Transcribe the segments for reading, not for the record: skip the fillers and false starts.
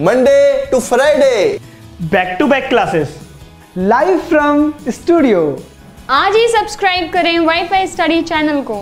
Monday to Friday. Back to back classes live from studio. आज ही subscribe करें WiFi Study channel को।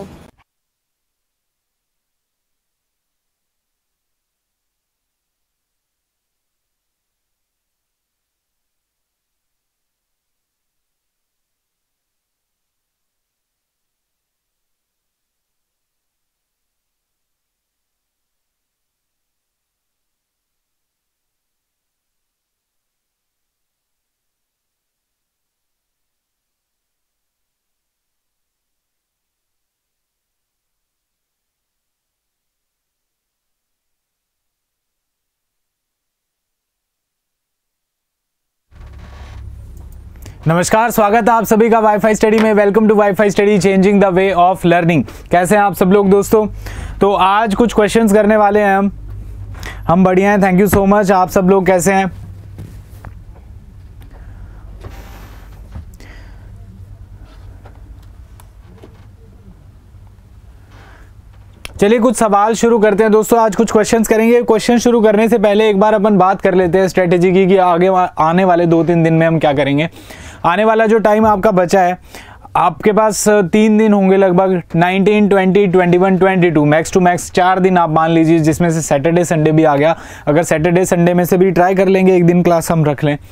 नमस्कार, स्वागत है आप सभी का वाईफाई स्टडी में। Welcome to WiFi Study, changing the way of learning. कैसे हैं आप सब लोग दोस्तों? तो आज कुछ क्वेश्चंस करने वाले हैं हम बढ़िया हैं, थैंक यू सो मच। आप सब लोग कैसे हैं? चलिए कुछ सवाल शुरू करते हैं दोस्तों। आज कुछ क्वेश्चंस करेंगे। क्वेश्चन शुरू करने से पहले एक बार अपन बात कर लेते हैं स्ट्रेटेजी की कि आगे आने वाले 2-3 दिन में हम क्या करेंगे। आने वाला जो टाइम आपका बचा है, आपके पास 3 दिन होंगे लगभग, 19, 20, 21, 22, मैक्स टू मैक्स 4 दिन आप मान लीजिए, जिसमें से सैटरडे संडे भी आ गया। अगर सैटरडे संडे में से भी ट्राई कर लेंगे, एक दिन क्लास हम रख लें,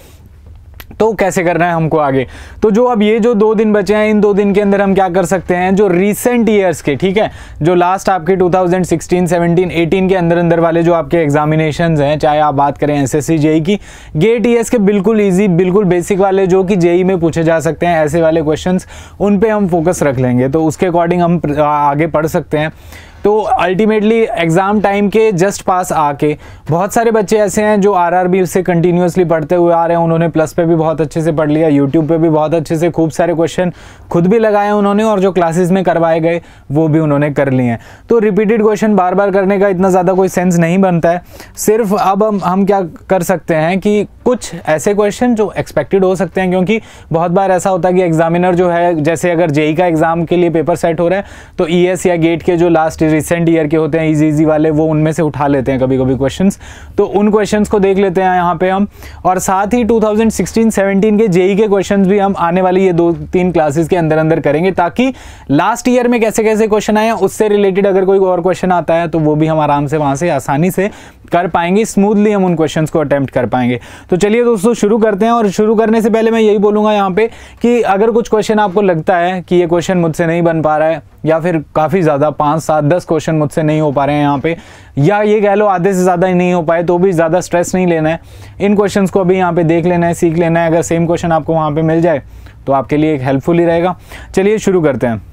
तो कैसे करना है हमको आगे। तो जो अब ये जो 2 दिन बचे हैं, इन 2 दिन के अंदर हम क्या कर सकते हैं, जो रिसेंट ईयर्स के, ठीक है, जो लास्ट आपके 2016, 17, 18 के अंदर वाले जो आपके एग्जामिनेशंस हैं, चाहे आप बात करें एसएससी जेई की, गेट ईएस के बिल्कुल इजी, बिल्कुल बेसिक वाले जो कि जेई में पूछे जा सकते हैं, ऐसे वाले क्वेश्चंस, उन पे हम फोकस रख लेंगे। तो उसके अकॉर्डिंग हम आगे पढ़ सकते हैं। तो अल्टीमेटली एग्ज़ाम टाइम के जस्ट पास आके बहुत सारे बच्चे ऐसे हैं जो आरआरबी से कंटिन्यूसली पढ़ते हुए आ रहे हैं। उन्होंने प्लस पे भी बहुत अच्छे से पढ़ लिया, यूट्यूब पे भी बहुत अच्छे से खूब सारे क्वेश्चन खुद भी लगाए उन्होंने, और जो क्लासेस में करवाए गए वो भी उन्होंने कर लिए हैं। तो रिपीटेड क्वेश्चन बार बार करने का इतना ज़्यादा कोई सेंस नहीं बनता है। सिर्फ अब हम क्या कर सकते हैं कि कुछ ऐसे क्वेश्चन जो एक्सपेक्टेड हो सकते हैं, क्योंकि बहुत बार ऐसा होता है कि एग्जामिनर जो है, जैसे अगर जेई का एग्जाम के लिए पेपर सेट हो रहा है, तो ईएस या गेट के जो लास्ट रिसेंट ईयर के होते हैं इजी वाले, वो उनमें से उठा लेते हैं कभी कभी क्वेश्चंस। तो उन क्वेश्चंस को देख लेते हैं यहाँ पे हम, और साथ ही 2016-17 के जेई के क्वेश्चंस भी हम आने वाली ये 2-3 क्लासेस के अंदर करेंगे, ताकि लास्ट ईयर में कैसे कैसे क्वेश्चन आए हैं उससे रिलेटेड अगर कोई और क्वेश्चन आता है तो वो भी हम आराम से वहां से आसानी से कर पाएंगे, स्मूथली हम उन क्वेश्चंस को अटेम्प्ट कर पाएंगे। तो चलिए दोस्तों शुरू करते हैं। और शुरू करने से पहले मैं यही बोलूंगा यहाँ पे कि अगर कुछ क्वेश्चन आपको लगता है कि ये क्वेश्चन मुझसे नहीं बन पा रहा है, या फिर काफ़ी ज़्यादा 5, 7, 10 क्वेश्चन मुझसे नहीं हो पा रहे हैं यहाँ पे, या ये कह लो आधे से ज़्यादा ही नहीं हो पाए, तो भी ज़्यादा स्ट्रेस नहीं लेना है। इन क्वेश्चंस को अभी यहाँ पे देख लेना है, सीख लेना है। अगर सेम क्वेश्चन आपको वहाँ पे मिल जाए तो आपके लिए एक हेल्पफुल ही रहेगा। चलिए शुरू करते हैं।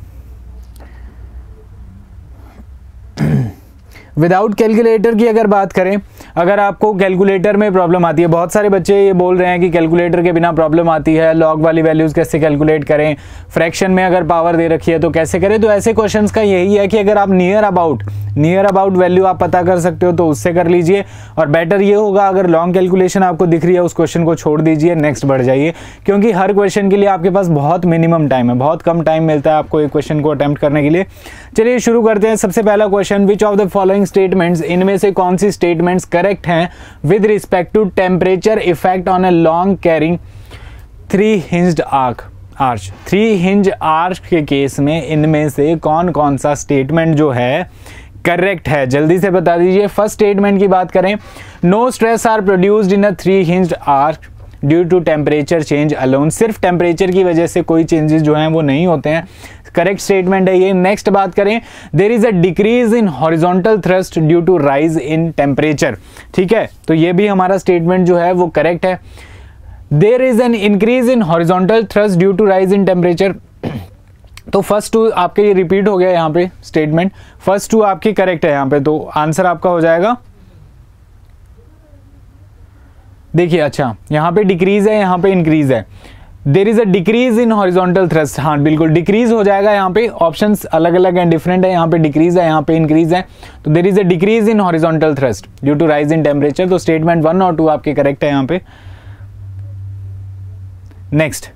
विदाउट कैलकुलेटर की अगर बात करें, अगर आपको कैलकुलेटर में प्रॉब्लम आती है, बहुत सारे बच्चे ये बोल रहे हैं कि कैलकुलेटर के बिना प्रॉब्लम आती है, लॉग वाली वैल्यूज़ कैसे कैलकुलेट करें, फ्रैक्शन में अगर पावर दे रखी है तो कैसे करें। तो ऐसे क्वेश्चंस का यही है कि अगर आप नियर अबाउट वैल्यू आप पता कर सकते हो तो उससे कर लीजिए, और बेटर ये होगा अगर लॉन्ग कैलकुलेशन आपको दिख रही है उस क्वेश्चन को छोड़ दीजिए, नेक्स्ट बढ़ जाइए, क्योंकि हर क्वेश्चन के लिए आपके पास बहुत मिनिमम टाइम है, बहुत कम टाइम मिलता है आपको एक क्वेश्चन को अटेम्प्ट करने के लिए। चलिए शुरू करते हैं। सबसे पहला question, which of the following statements, इनमें से कौन सी स्टेटमेंट्स करेक्ट हैं with respect to temperature effect on a long carrying 3 hinged arch. 3 hinge arch के केस में इनमें से कौन कौन सा स्टेटमेंट जो है करेक्ट है, जल्दी से बता दीजिए। फर्स्ट स्टेटमेंट की बात करें, no stress are produced in a 3 hinged arch due to temperature change alone. सिर्फ टेम्परेचर की वजह से कोई चेंजेस जो हैं वो नहीं होते हैं, करेक्ट स्टेटमेंट है ये। नेक्स्ट बात करें, there is a decrease in horizontal thrust due to rise in temperature, ठीक है, तो ये भी हमारा स्टेटमेंट जो है वो करेक्ट है। There is an increase in horizontal thrust due to rise in temperature, तो फर्स्ट 2 आपके ये रिपीट हो गया यहाँ पे स्टेटमेंट, फर्स्ट 2 आपकी करेक्ट है यहाँ पे, तो आंसर आपका हो जाएगा, देखिए, अच्छा यहाँ पे डिक्रीज है, यहाँ पे इंक्रीज है। There is a decrease in horizontal thrust, हाँ बिल्कुल डिक्रीज हो जाएगा यहाँ पे, ऑप्शंस अलग अलग हैं, डिफरेंट है, यहाँ पे डिक्रीज है, यहाँ पे इंक्रीज है, तो there is a decrease in horizontal thrust due to rise in temperature. तो स्टेटमेंट 1 और 2 आपके करेक्ट है यहाँ पे। Next,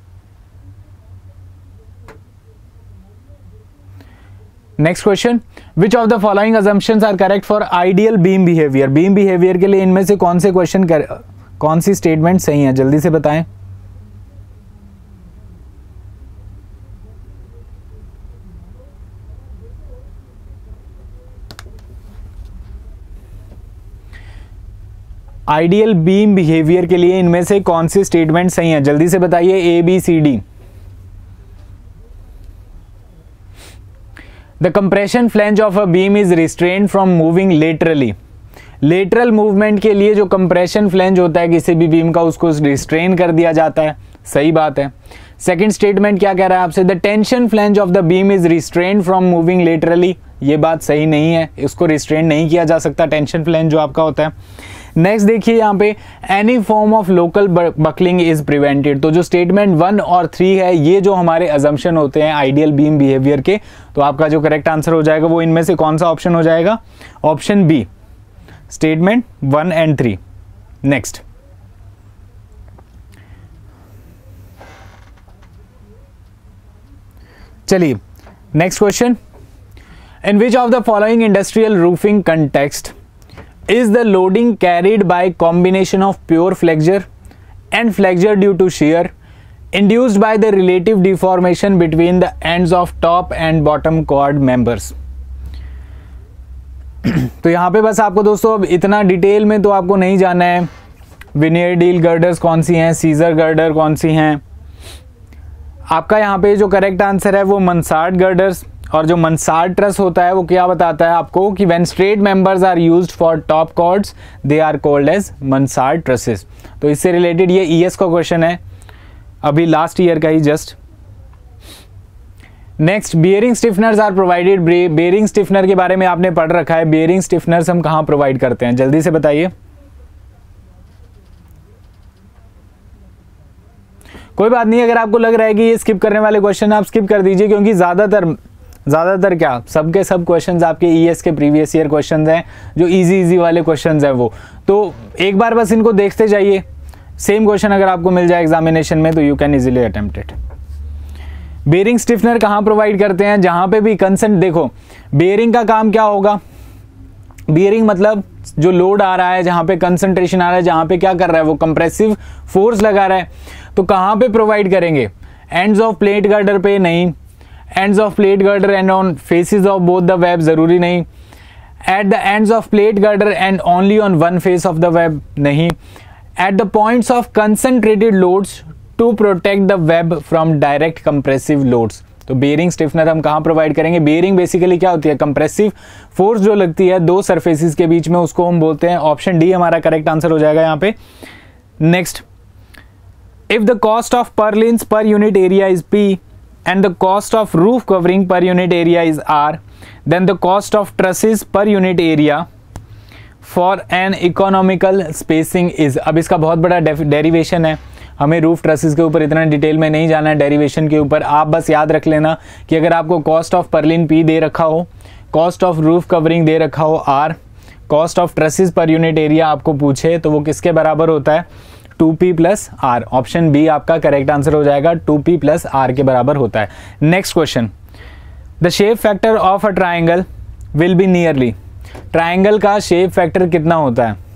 next question, which of the following assumptions are correct for ideal beam behaviour? Beam behaviour के लिए इनमें से कौन से कौन सी स्टेटमेंट सही है, जल्दी से बताएं। आइडियल बीम बिहेवियर के लिए इनमें से कौन सी स्टेटमेंट सही है, जल्दी से बताइए। A B C D. The compression flange of a beam is restrained from moving laterally. Lateral movement के लिए जो कंप्रेशन फ्लैंज होता है किसी भी बीम का, उसको रिस्ट्रेन कर दिया जाता है, सही बात है। सेकंड स्टेटमेंट क्या कह रहा है आपसे? The tension flange of the beam is restrained from moving laterally. ये बात सही नहीं है, इसको रिस्ट्रेन नहीं किया जा सकता टेंशन फ्लैंज जो आपका होता है। नेक्स्ट देखिए यहाँ पे, any form of local buckling is prevented. तो जो स्टेटमेंट 1 और 3 है, ये जो हमारे अजम्पशन होते हैं आइडियल बीम बिहेवियर के, तो आपका जो करेक्ट आंसर हो जाएगा वो इनमें से कौन सा ऑप्शन हो जाएगा? Option B, statement 1 and 3। Next, चलिए next question. In which of the following industrial roofing context is the loading carried by combination of pure flexure and flexure due to shear induced by the relative deformation between the ends of top and bottom chord members? तो यहाँ पे बस आपको दोस्तों अब इतना detail में तो आपको नहीं जाना है, विनियर डील गर्डर्स कौन सी हैं, सीजर गर्डर कौन सी हैं। आपका यहाँ पे जो करेक्ट आंसर है वो मंसार्ड गर्डर्स, और जो मंसार्ड ट्रस होता है वो क्या बताता है आपको कि when straight members are used for top chords they are called as mansard trusses. तो इससे रिलेटेड ये ईएस का क्वेश्चन है, अभी लास्ट ईयर का ही just. Next, bearing stiffeners are provided. Bearing stiffener के बारे में आपने पढ़ रखा है, बियरिंग स्टिफनर्स हम कहाँ प्रोवाइड करते हैं, जल्दी से बताइए। कोई बात नहीं, अगर आपको लग रहा है कि ये स्किप करने वाले क्वेश्चन आप स्किप कर दीजिए, क्योंकि ज़्यादातर क्या सब के सब क्वेश्चंस आपके ईएस के प्रीवियस ईयर क्वेश्चंस हैं, जो इजी वाले क्वेश्चंस हैं वो। तो एक बार बस इनको देखते जाइए, सेम क्वेश्चन अगर आपको मिल जाए एग्जामिनेशन में तो you can easily attempt it. Bearing stiffener कहाँ प्रोवाइड करते हैं? जहाँ पे भी कंसेंट, देखो बेयरिंग का काम क्या होगा? बेयरिंग मतलब जो लोड आ रहा है, जहाँ पे कंसंट्रेशन आ रहा है, जहाँ पे क्या कर रहा है वो कंप्रेसिव फोर्स लगा रहा है, तो कहाँ पे प्रोवाइड करेंगे? एंड्स ऑफ प्लेट गर्डर पे नहीं, ends of plate girder and on faces of both the web जरूरी नहीं, at the ends of plate girder and only on one face of the web नहीं, at the points of concentrated loads to protect the web from direct compressive loads. तो bearing stiffener हम कहाँ provide करेंगे? Bearing basically क्या होती है? Compressive force जो लगती है दो सरफेसेस के बीच में, उसको हम बोलते हैं। ऑप्शन डी हमारा करेक्ट आंसर हो जाएगा यहाँ पे। Next, if the cost of purlins per unit area is P and the cost of roof covering per unit area is R, then the cost of trusses per unit area for an economical spacing is। अब इसका बहुत बड़ा derivation है, हमें roof trusses के ऊपर इतना detail में नहीं जाना है डेरिवेशन के ऊपर। आप बस याद रख लेना कि अगर आपको कॉस्ट ऑफ पर्लिन P दे रखा हो, कॉस्ट ऑफ रूफ कवरिंग दे रखा हो R, cost of trusses per unit area आपको पूछे तो वो किसके बराबर होता है? 2P plus R। Option B आपका करेक्ट आंसर हो जाएगा, 2P प्लस R के बराबर होता है। Next question, the shape factor of a triangle will be nearly. Triangle का शेप फैक्टर कितना होता है?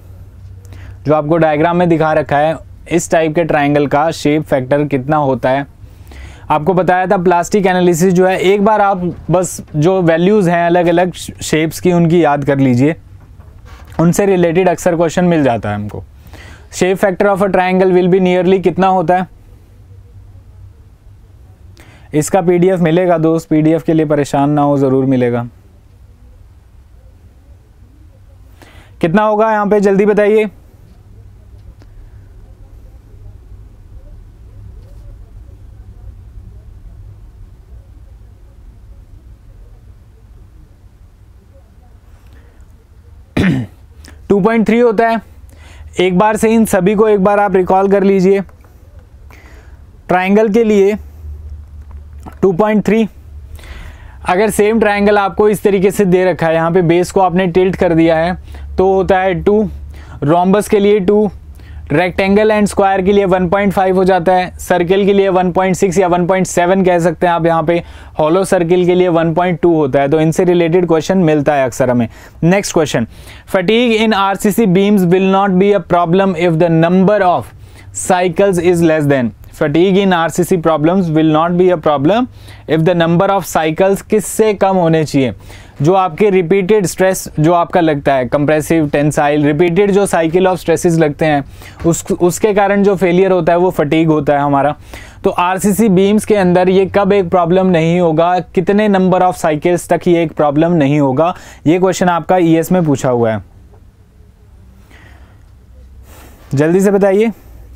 जो आपको डायग्राम में दिखा रखा है, इस टाइप के ट्राइंगल का शेप फैक्टर कितना होता है? आपको बताया था प्लास्टिक एनालिसिस जो है, एक बार आप बस जो वैल्यूज़ हैं अलग अलग शेप्स की उनकी याद कर लीजिए, उनसे रिलेटेड अक्सर क्वेश्चन मिल जाता है हमको। Shape factor of a triangle will be nearly कितना होता है? इसका पीडीएफ मिलेगा दोस्त, पीडीएफ के लिए परेशान ना हो, जरूर मिलेगा। कितना होगा यहां पे जल्दी बताइए। टू 2.3 होता है। एक बार से इन सभी को एक बार आप रिकॉल कर लीजिए। ट्राइंगल के लिए 2.3, अगर सेम ट्राइंगल आपको इस तरीके से दे रखा है, यहाँ पे बेस को आपने टिल्ट कर दिया है तो होता है 2। रोम्बस के लिए 2, रेक्टेंगल एंड स्क्वायर के लिए 1.5 हो जाता है, सर्किल के लिए 1.6 या 1.7 कह सकते हैं आप यहाँ पे, हॉलो सर्किल के लिए 1.2 होता है। तो इनसे रिलेटेड क्वेश्चन मिलता है अक्सर हमें। Next question, fatigue in RCC beams will not be a problem if the number of cycles is less than. Fatigue in RCC problems will not be a problem if the number of cycles किससे कम होने चाहिए? जो आपके repeated stress जो आपका लगता है, कंप्रेसिव, टेंसाइल, रिपीटेड जो साइकिल ऑफ स्ट्रेसेस लगते हैं उसके कारण जो फेलियर होता है वो फटीग होता है हमारा। तो आरसीसी बीम्स के अंदर ये कब एक प्रॉब्लम नहीं होगा, कितने नंबर ऑफ साइकिल्स तक ये एक प्रॉब्लम नहीं होगा? ये क्वेश्चन आपका ईएस में पूछा हुआ है, जल्दी से बताइए।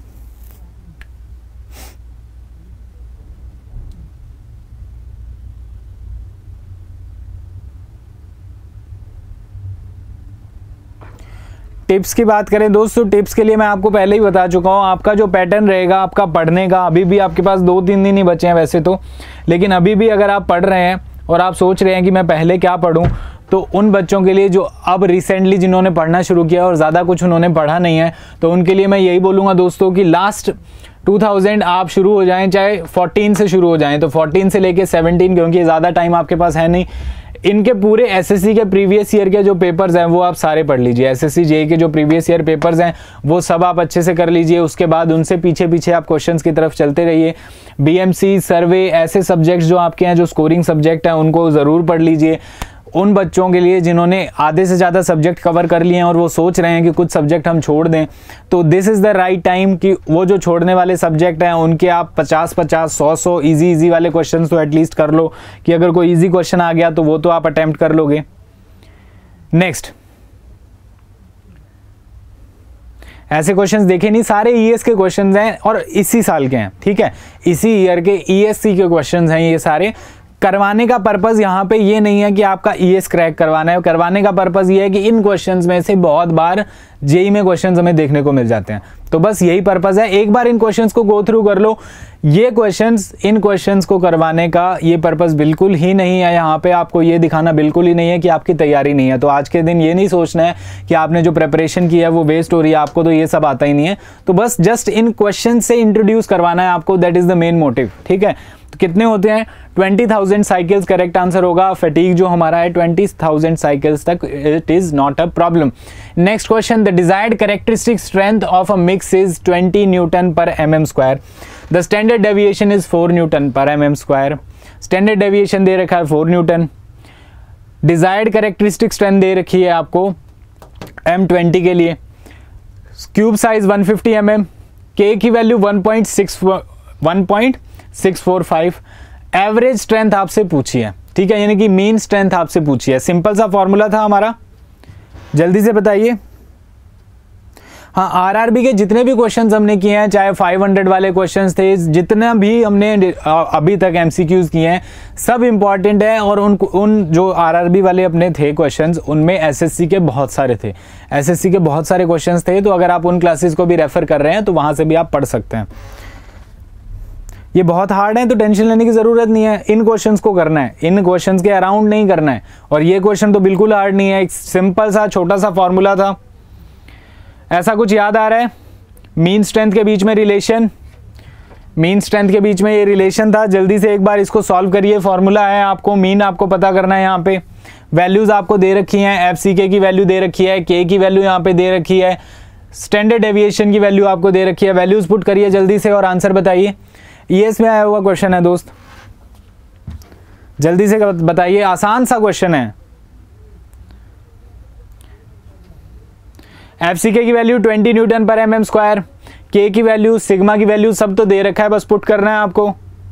टिप्स की बात करें दोस्तों, टिप्स के लिए मैं आपको पहले ही बता चुका हूँ, आपका जो पैटर्न रहेगा आपका पढ़ने का, अभी भी आपके पास 2-3 दिन ही बचे हैं वैसे तो, लेकिन अभी भी अगर आप पढ़ रहे हैं और आप सोच रहे हैं कि मैं पहले क्या पढूं, तो उन बच्चों के लिए जो अब रिसेंटली जिन्होंने पढ़ना शुरू किया और ज़्यादा कुछ उन्होंने पढ़ा नहीं है, तो उनके लिए मैं यही बोलूँगा दोस्तों कि लास्ट 2000 आप शुरू हो जाएं, चाहे 14 से शुरू हो जाएं, तो 14 से लेके 17, क्योंकि ज़्यादा टाइम आपके पास है नहीं, इनके पूरे एसएससी के प्रीवियस ईयर के जो पेपर्स हैं वो आप सारे पढ़ लीजिए। एसएससी जेईई के जो प्रीवियस ईयर पेपर्स हैं वो सब आप अच्छे से कर लीजिए। उसके बाद उनसे पीछे पीछे आप क्वेश्चंस की तरफ चलते रहिए। बीएमसी, सर्वे, ऐसे सब्जेक्ट्स जो आपके हैं जो स्कोरिंग सब्जेक्ट हैं उनको ज़रूर पढ़ लीजिए। उन बच्चों के लिए जिन्होंने आधे से ज़्यादा सब्जेक्ट कवर कर लिए हैं और वो सोच रहे हैं कि कुछ सब्जेक्ट हम छोड़ दें, तो this is the right time कि वो जो छोड़ने वाले सब्जेक्ट हैं उनके आप 50-50, 100-100 इजी वाले क्वेश्चंस तो एटलीस्ट कर लो, कि अगर कोई इजी क्वेश्चन आ गया तो वो तो आप अटेम्प्ट कर लोगे। नेक्स्ट, ऐसे क्वेश्चंस देखे नहीं, सारे ईएस के क्वेश्चंस हैं और इसी साल के हैं, ठीक है, इसी ईयर के ईएससी के क्वेश्चंस हैं ये सारे। करवाने का पर्पस यहाँ पे ये नहीं है कि आपका ईएस क्रैक करवाना है, करवाने का पर्पस ये है कि इन क्वेश्चंस में से बहुत बार जेईई में क्वेश्चंस हमें देखने को मिल जाते हैं, तो बस यही पर्पस है। एक बार इन क्वेश्चंस को गो थ्रू कर लो। ये क्वेश्चंस, इन क्वेश्चंस को करवाने का ये पर्पस बिल्कुल ही नहीं है, यहाँ पे आपको ये दिखाना बिल्कुल ही नहीं है कि आपकी तैयारी नहीं है। तो आज के दिन ये नहीं सोचना है कि आपने जो प्रिपरेशन की है वो वेस्ट हो रही है, आपको तो ये सब आता ही नहीं है। तो बस जस्ट इन क्वेश्चन से इंट्रोड्यूस करवाना है आपको, that is the main motive, ठीक है। तो कितने होते हैं? 20,000 साइकिल्स करेक्ट आंसर होगा। फटीग जो हमारा है 20,000 साइकिल्स तक, it is not a problem. Next question, the desired characteristic strength of a mix is 20 newton per mm square, the standard deviation is 4 newton per mm square. Standard deviation दे रखा है 4 Newton, desired characteristic strength दे रखी है आपको M20 के लिए, cube size 150 mm, K की वैल्यू 1.645, एवरेज स्ट्रेंथ आपसे पूछी है, ठीक है, यानी कि मीन स्ट्रेंथ आपसे पूछी है। सिंपल सा फॉर्मूला था हमारा, जल्दी से बताइए। हाँ, आरआरबी के जितने भी क्वेश्चंस हमने किए हैं, चाहे 500 वाले क्वेश्चंस थे, जितना भी हमने अभी तक एमसीक्यूज किए हैं, सब इंपॉर्टेंट है। और उन जो आरआरबी वाले अपने थे क्वेश्चंस, उनमें एसएससी के बहुत सारे थे, एसएससी के बहुत सारे क्वेश्चंस थे। तो अगर आप उन क्लासेस को भी रेफर कर रहे हैं तो वहां से भी आप पढ़ सकते हैं। ये बहुत हार्ड है तो टेंशन लेने की ज़रूरत नहीं है, इन क्वेश्चंस को करना है, इन क्वेश्चंस के अराउंड नहीं करना है। और ये क्वेश्चन तो बिल्कुल हार्ड नहीं है, एक सिंपल सा छोटा सा फॉर्मूला था। ऐसा कुछ याद आ रहा है? मीन स्ट्रेंथ के बीच में रिलेशन, मीन स्ट्रेंथ के बीच में ये रिलेशन था। जल्दी से एक बार इसको सॉल्व करिए। फॉर्मूला है, आपको मीन आपको पता करना है। यहाँ पे वैल्यूज आपको दे रखी हैं, एफसीके की वैल्यू दे रखी है, के की वैल्यू यहाँ पे दे रखी है, स्टैंडर्ड डेविएशन की वैल्यू आपको दे रखी है। वैल्यूज पुट करिए जल्दी से और आंसर बताइए। ईएस में आया हुआ क्वेश्चन है दोस्त, जल्दी से बताइए, आसान सा क्वेश्चन है। एफसीके की value 20 newton per mm square, K की वैल्यू, सिग्मा की वैल्यू सब तो दे रखा है, बस पुट करना है आपको।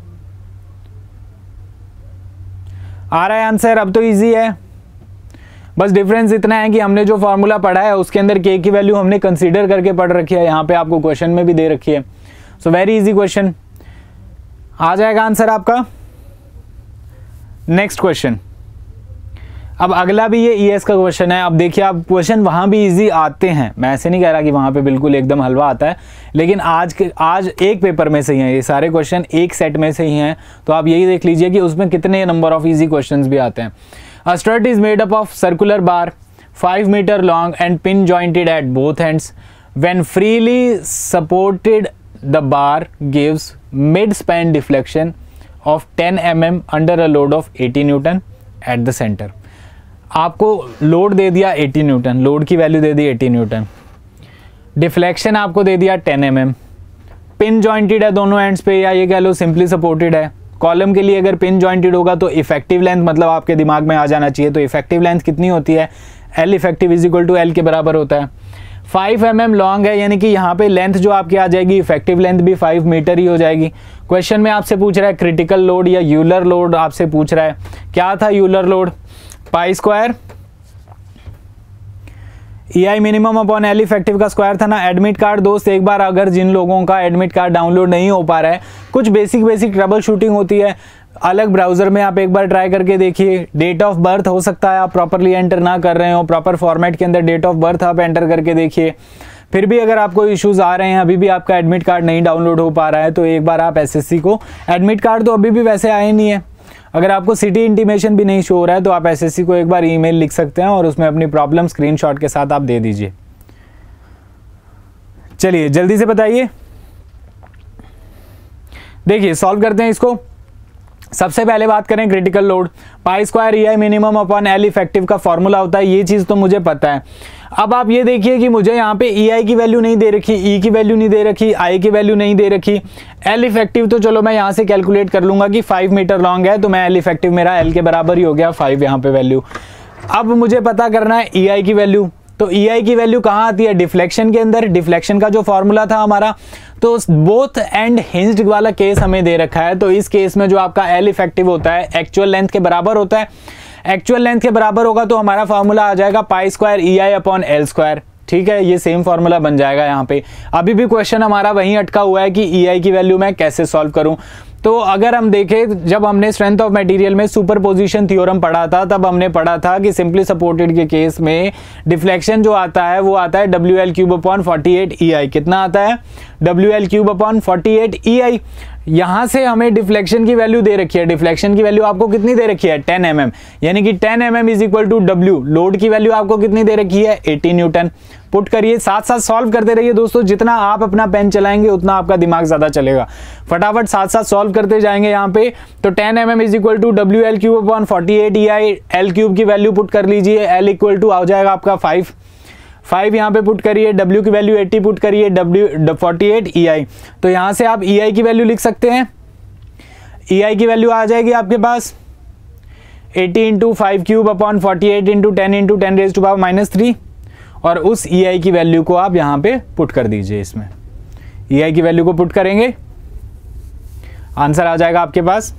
आ रहा है आंसर? अब तो इजी है, बस डिफरेंस इतना है कि हमने जो फॉर्मूला पढ़ा है उसके अंदर के की वैल्यू हमने कंसीडर करके पढ़ रखी है, यहाँ पे आपको क्वेश्चन में भी दे रखी है। सो वेरी इजी क्वेश्चन, आ जाएगा आंसर आपका। नेक्स्ट क्वेश्चन, अब अगला भी ये ईएस का क्वेश्चन है। अब देखिए, आप क्वेश्चन वहां भी इजी आते हैं, मैं ऐसे नहीं कह रहा कि वहां पे बिल्कुल एकदम हलवा आता है, लेकिन आज एक पेपर में से ही हैं ये सारे क्वेश्चन, एक सेट में से ही हैं। तो आप यही देख लीजिए कि उसमें कितने नंबर ऑफ इजी क्वेश्चंस भी आते हैं। A strut is made up of circular bar 5 metre long and pin jointed at both ends, when freely supported the bar gives mid span deflection of 10 mm under a load of 80 newton at the centre. आपको load दे दिया 80 newton, load की value दे दी 80 newton, deflection आपको दे दिया 10 mm, pin jointed है दोनों एंड्स पे, या ये कह लो सिंपली सपोर्टेड है। कॉलम के लिए अगर पिन जॉइंटेड होगा तो इफेक्टिव लेंथ मतलब आपके दिमाग में आ जाना चाहिए, तो इफेक्टिव लेंथ कितनी होती है, L effective is equal to L के बराबर होता है। 5 mm लॉन्ग है, यानी कि यहाँ पे लेंथ जो आपकी आ जाएगी इफेक्टिव लेंथ भी 5 मीटर ही हो जाएगी। क्वेश्चन में आपसे पूछ रहा है क्रिटिकल लोड या यूलर लोड आपसे पूछ रहा है। क्या था Euler load, pi square EI minimum upon L effective का स्क्वायर था ना। एडमिट कार्ड दोस्त एक बार अगर जिन लोगों का एडमिट कार्ड डाउनलोड नहीं हो पा रहा है, कुछ बेसिक ट्रबल शूटिंग होती है, अलग ब्राउजर में आप एक बार ट्राई करके देखिए। डेट ऑफ बर्थ हो सकता है आप प्रॉपरली एंटर ना कर रहे हो, प्रॉपर फॉर्मेट के अंदर डेट ऑफ बर्थ आप एंटर करके देखिए। फिर भी अगर आपको इश्यूज आ रहे हैं, अभी भी आपका एडमिट कार्ड नहीं डाउनलोड हो पा रहा है, तो एक बार आप SSC को, एडमिट कार्ड तो अभी भी वैसे आए नहीं है, अगर आपको सिटी इंटीमेशन भी नहीं शो हो रहा है तो आप SSC को एक बार ईमेल लिख सकते हैं और उसमें अपनी प्रॉब्लम स्क्रीनशॉट के साथ आप दे दीजिए। चलिए जल्दी से बताइए, देखिए सॉल्व करते हैं इसको। सबसे पहले बात करें critical load, pi square EI minimum upon L effective का फॉर्मूला होता है, ये चीज तो मुझे पता है। अब आप ये देखिए कि मुझे यहाँ पे EI की वैल्यू नहीं दे रखी, E की वैल्यू नहीं दे रखी, I की वैल्यू नहीं दे रखी। L इफेक्टिव तो चलो मैं यहाँ से कैलकुलेट कर लूंगा कि 5 मीटर लॉन्ग है, तो मैं L इफेक्टिव मेरा L के बराबर ही हो गया 5 यहाँ पे वैल्यू। अब मुझे पता करना है EI की वैल्यू, तो EI की वैल्यू कहाँ आती है, डिफ्लेक्शन के अंदर। डिफ्लेक्शन का जो फॉर्मूला था हमारा, तो बोथ एंड हिंज्ड वाला केस हमें दे रखा है, तो इस केस में जो आपका L इफेक्टिव होता है एक्चुअल लेंथ के बराबर होता है। एक्चुअल लेंथ के बराबर होगा तो हमारा फॉर्मूला आ जाएगा pi square EI upon L square. ठीक है, ये सेम फॉर्मूला बन जाएगा यहाँ पे। अभी भी क्वेश्चन हमारा वहीं अटका हुआ है कि EI की वैल्यू मैं कैसे सॉल्व करूं। तो अगर हम देखें, जब हमने स्ट्रेंथ ऑफ मटेरियल में सुपरपोजिशन थ्योरम पढ़ा था, तब हमने पढ़ा था कि सिंपली सपोर्टेड के केस में डिफ्लेक्शन जो आता है वो आता है WL क्यूब अपॉन 48 EI। कितना आता है, WL क्यूब अपॉन 48 EI। यहां से हमें डिफ्लेक्शन की वैल्यू दे रखी है, डिफ्लेक्शन की वैल्यू आपको कितनी दे रखी है 10 mm, यानी कि 10 mm is equal to W। Load की वैल्यू आपको कितनी दे रखी है 80 न्यूटन। पुट करिए, साथ साथ सॉल्व करते रहिए दोस्तों, जितना आप अपना पेन चलाएंगे उतना आपका दिमाग ज्यादा चलेगा। फटाफट साथ साथ सॉल्व करते जाएंगे यहाँ पे। तो 10 mm is equal to WL cube upon 48 EI। L cube की वैल्यू पुट कर लीजिए, L इक्वल टू आ जाएगा आपका 5 यहाँ पे पुट करिए, W की वैल्यू 80 पुट करिए, W 48 EI। तो यहाँ से आप EI की वैल्यू लिख सकते हैं। EI की वैल्यू आ जाएगी आपके पास 80 into 5 cube upon 48 into 10 into 10 raise to power -3, और उस EI की वैल्यू को आप यहाँ पे पुट कर दीजिए। इसमें EI की वैल्यू को पुट करेंगे, आंसर आ जाएगा आपके पास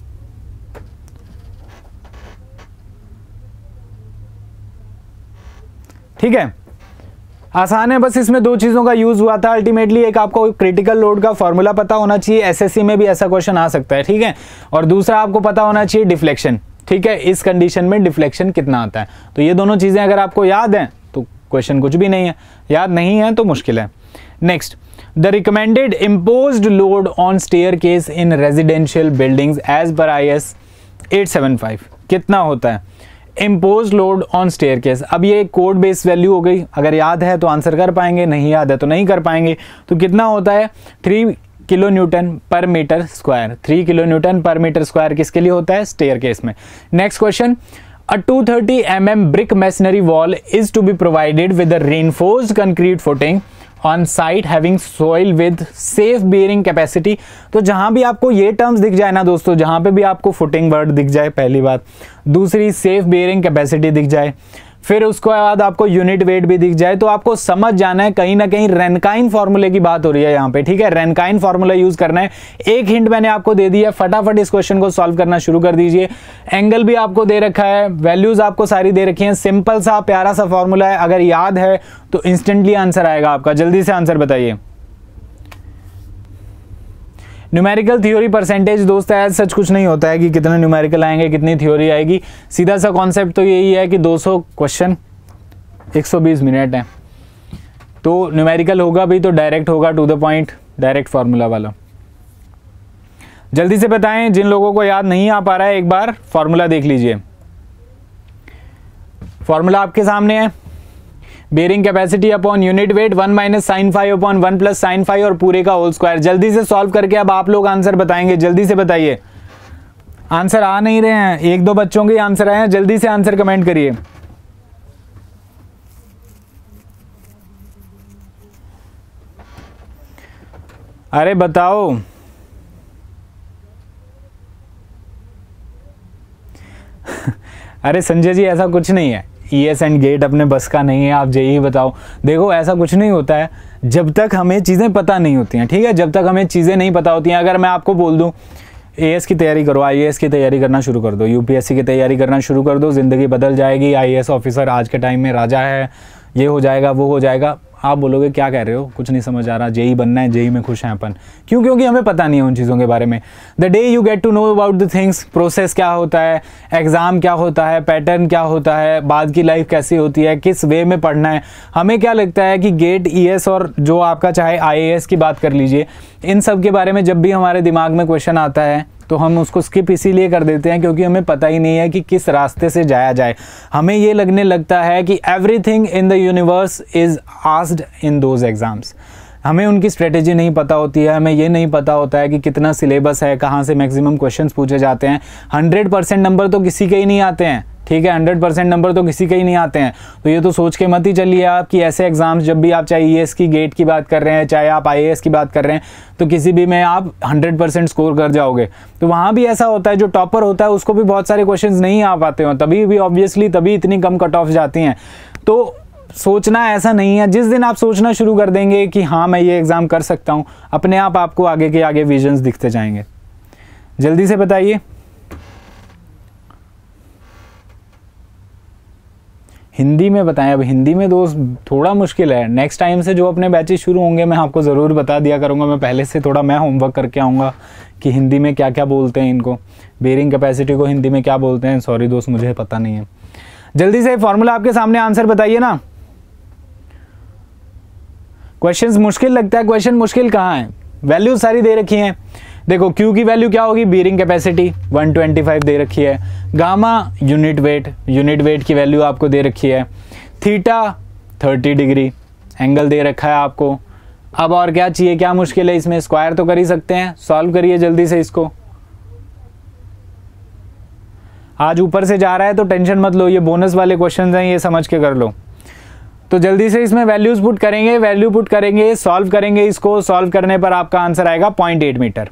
ठीक है। आसान है, बस इसमें दो चीजों का यूज हुआ था अल्टीमेटली। एक आपको क्रिटिकल लोड का फॉर्मूला पता होना चाहिए, SSC में भी ऐसा क्वेश्चन आ सकता है, ठीक है। और दूसरा आपको पता होना चाहिए डिफ्लेक्शन, ठीक है, इस कंडीशन में डिफ्लेक्शन कितना आता है। तो ये दोनों चीजें अगर आपको याद हैं तो क्वेश्चन कुछ भी नहीं है, याद नहीं है तो मुश्किल है। Next, the recommended imposed load on staircase in residential buildings as per IS 875 कितना होता है इम्पोज लोड ऑन स्टेयरकेस। अब ये कोड बेस्ड वैल्यू हो गई, अगर याद है तो आंसर कर पाएंगे, नहीं याद है तो नहीं कर पाएंगे। तो कितना होता है 3 kilo newton per metre square. 3 kilo newton per metre square किसके लिए होता है, स्टेयरकेस में। Next question, a 230 mm brick masonry wall is to be provided with a reinforced concrete footing on site having soil with safe bearing capacity। तो जहां भी आपको ये टर्म्स दिख जाए ना दोस्तों, जहां पे भी आपको फुटिंग वर्ड दिख जाए, पहली बात, दूसरी सेफ बेयरिंग कैपेसिटी दिख जाए, फिर उसके बाद आपको यूनिट वेट भी दिख जाए, तो आपको समझ जाना है कहीं ना कहीं रेनकाइन फॉर्मूले की बात हो रही है यहाँ पे, ठीक है। रेनकाइन फॉर्मूला यूज करना है। एक हिंट मैंने आपको दे दिया, फटाफट इस क्वेश्चन को सॉल्व करना शुरू कर दीजिए। एंगल भी आपको दे रखा है, वैल्यूज आपको सारी दे रखी हैं, सिंपल सा प्यारा सा फॉर्मूला है, अगर याद है तो इंस्टेंटली आंसर आएगा आपका। जल्दी से आंसर बताइए। न्यूमेरिकल थ्योरी परसेंटेज दोस्त है, सच कुछ नहीं होता है कि कितने न्यूमेरिकल आएंगे कितनी थ्योरी आएगी। सीधा सा कॉन्सेप्ट तो यही है कि 200 क्वेश्चन 120 मिनट है, तो न्यूमेरिकल होगा भी तो डायरेक्ट होगा, to the point, direct formula वाला। जल्दी से बताएं, जिन लोगों को याद नहीं आ पा रहा है एक बार फॉर्मूला देख लीजिए। फॉर्मूला आपके सामने है, bearing capacity upon unit weight 1 minus sine five upon 1 plus sine five और पूरे का होल स्क्वायर। जल्दी से सॉल्व करके अब आप लोग आंसर बताएंगे, जल्दी से बताइए। आंसर आ नहीं रहे हैं, एक दो बच्चों के आंसर आए हैं, जल्दी से आंसर कमेंट करिए। अरे बताओ। अरे संजय जी ऐसा कुछ नहीं है, ईएस एंड गेट अपने बस का नहीं है, आप जेई बताओ। देखो ऐसा कुछ नहीं होता है जब तक हमें चीज़ें पता नहीं होती हैं, ठीक है, जब तक हमें चीज़ें नहीं पता होती हैं। अगर मैं आपको बोल दूं एएस की तैयारी करो, आईएएस की तैयारी करना शुरू कर दो, यूपीएससी की तैयारी करना शुरू कर दो, ज़िंदगी बदल जाएगी, आईएएस ऑफिसर आज के टाइम में राजा है, ये हो जाएगा वो हो जाएगा, आप बोलोगे क्या कह रहे हो, कुछ नहीं समझ आ रहा, जेई बनना है, जेई में खुश हैं अपन। क्यों? क्योंकि हमें पता नहीं है उन चीज़ों के बारे में। The day you get to know about the things, process क्या होता है, एग्ज़ाम क्या होता है, पैटर्न क्या होता है, बाद की लाइफ कैसी होती है, किस वे में पढ़ना है। हमें क्या लगता है कि गेट, ईएस और जो आपका चाहे आईएएस की बात कर लीजिए, इन सब के बारे में जब भी हमारे दिमाग में क्वेश्चन आता है तो हम उसको स्किप इसीलिए कर देते हैं क्योंकि हमें पता ही नहीं है कि किस रास्ते से जाया जाए। हमें ये लगने लगता है कि everything in the universe is asked in those exams. हमें उनकी स्ट्रेटेजी नहीं पता होती है, हमें ये नहीं पता होता है कि कितना सिलेबस है, कहाँ से मैक्सिमम क्वेश्चंस पूछे जाते हैं। 100% नंबर तो किसी के ही नहीं आते हैं, ठीक है, 100% नंबर तो किसी के ही नहीं आते हैं। तो ये तो सोच के मत ही चलिए आप कि ऐसे एग्जाम्स जब भी आप चाहे ईएस की गेट की बात कर रहे हैं, चाहे आप आईएएस की बात कर रहे हैं, तो किसी भी में आप 100% स्कोर कर जाओगे। तो वहाँ भी ऐसा होता है, जो टॉपर होता है उसको भी बहुत सारे क्वेश्चंस नहीं आ पाते हो, तभी भी ऑब्वियसली तभी इतनी कम कट ऑफ जाती हैं। तो सोचना ऐसा नहीं है, जिस दिन आप सोचना शुरू कर देंगे कि हाँ मैं ये एग्ज़ाम कर सकता हूँ, अपने आप आपको आगे के आगे विजन्स दिखते जाएंगे। जल्दी से बताइए। हिंदी में बताएं। अब हिंदी में दोस्त थोड़ा मुश्किल है, नेक्स्ट टाइम से जो अपने बैचेस शुरू होंगे मैं आपको ज़रूर बता दिया करूँगा। मैं पहले से थोड़ा मैं होमवर्क करके आऊँगा कि हिंदी में क्या क्या बोलते हैं इनको, बेरिंग कैपेसिटी को हिंदी में क्या बोलते हैं। सॉरी दोस्त, मुझे पता नहीं है। जल्दी से फॉर्मूला आपके सामने, आंसर बताइए ना। क्वेश्चन मुश्किल लगता है, क्वेश्चन मुश्किल कहाँ है, वैल्यू सारी दे रखी हैं। देखो क्यू की वैल्यू क्या होगी, बेरिंग कैपेसिटी 125 दे रखी है, गामा यूनिट वेट की वैल्यू आपको दे रखी है, थीटा 30 डिग्री एंगल दे रखा है आपको। अब और क्या चाहिए, क्या मुश्किल है इसमें, स्क्वायर तो कर ही सकते हैं। सॉल्व करिए जल्दी से इसको। आज ऊपर से जा रहा है तो टेंशन मत लो, ये बोनस वाले क्वेश्चन हैं, ये समझ के कर लो। तो जल्दी से इसमें वैल्यूज पुट करेंगे, वैल्यू पुट करेंगे, सॉल्व करेंगे इसको। सॉल्व करने पर आपका आंसर आएगा 0.8 मीटर।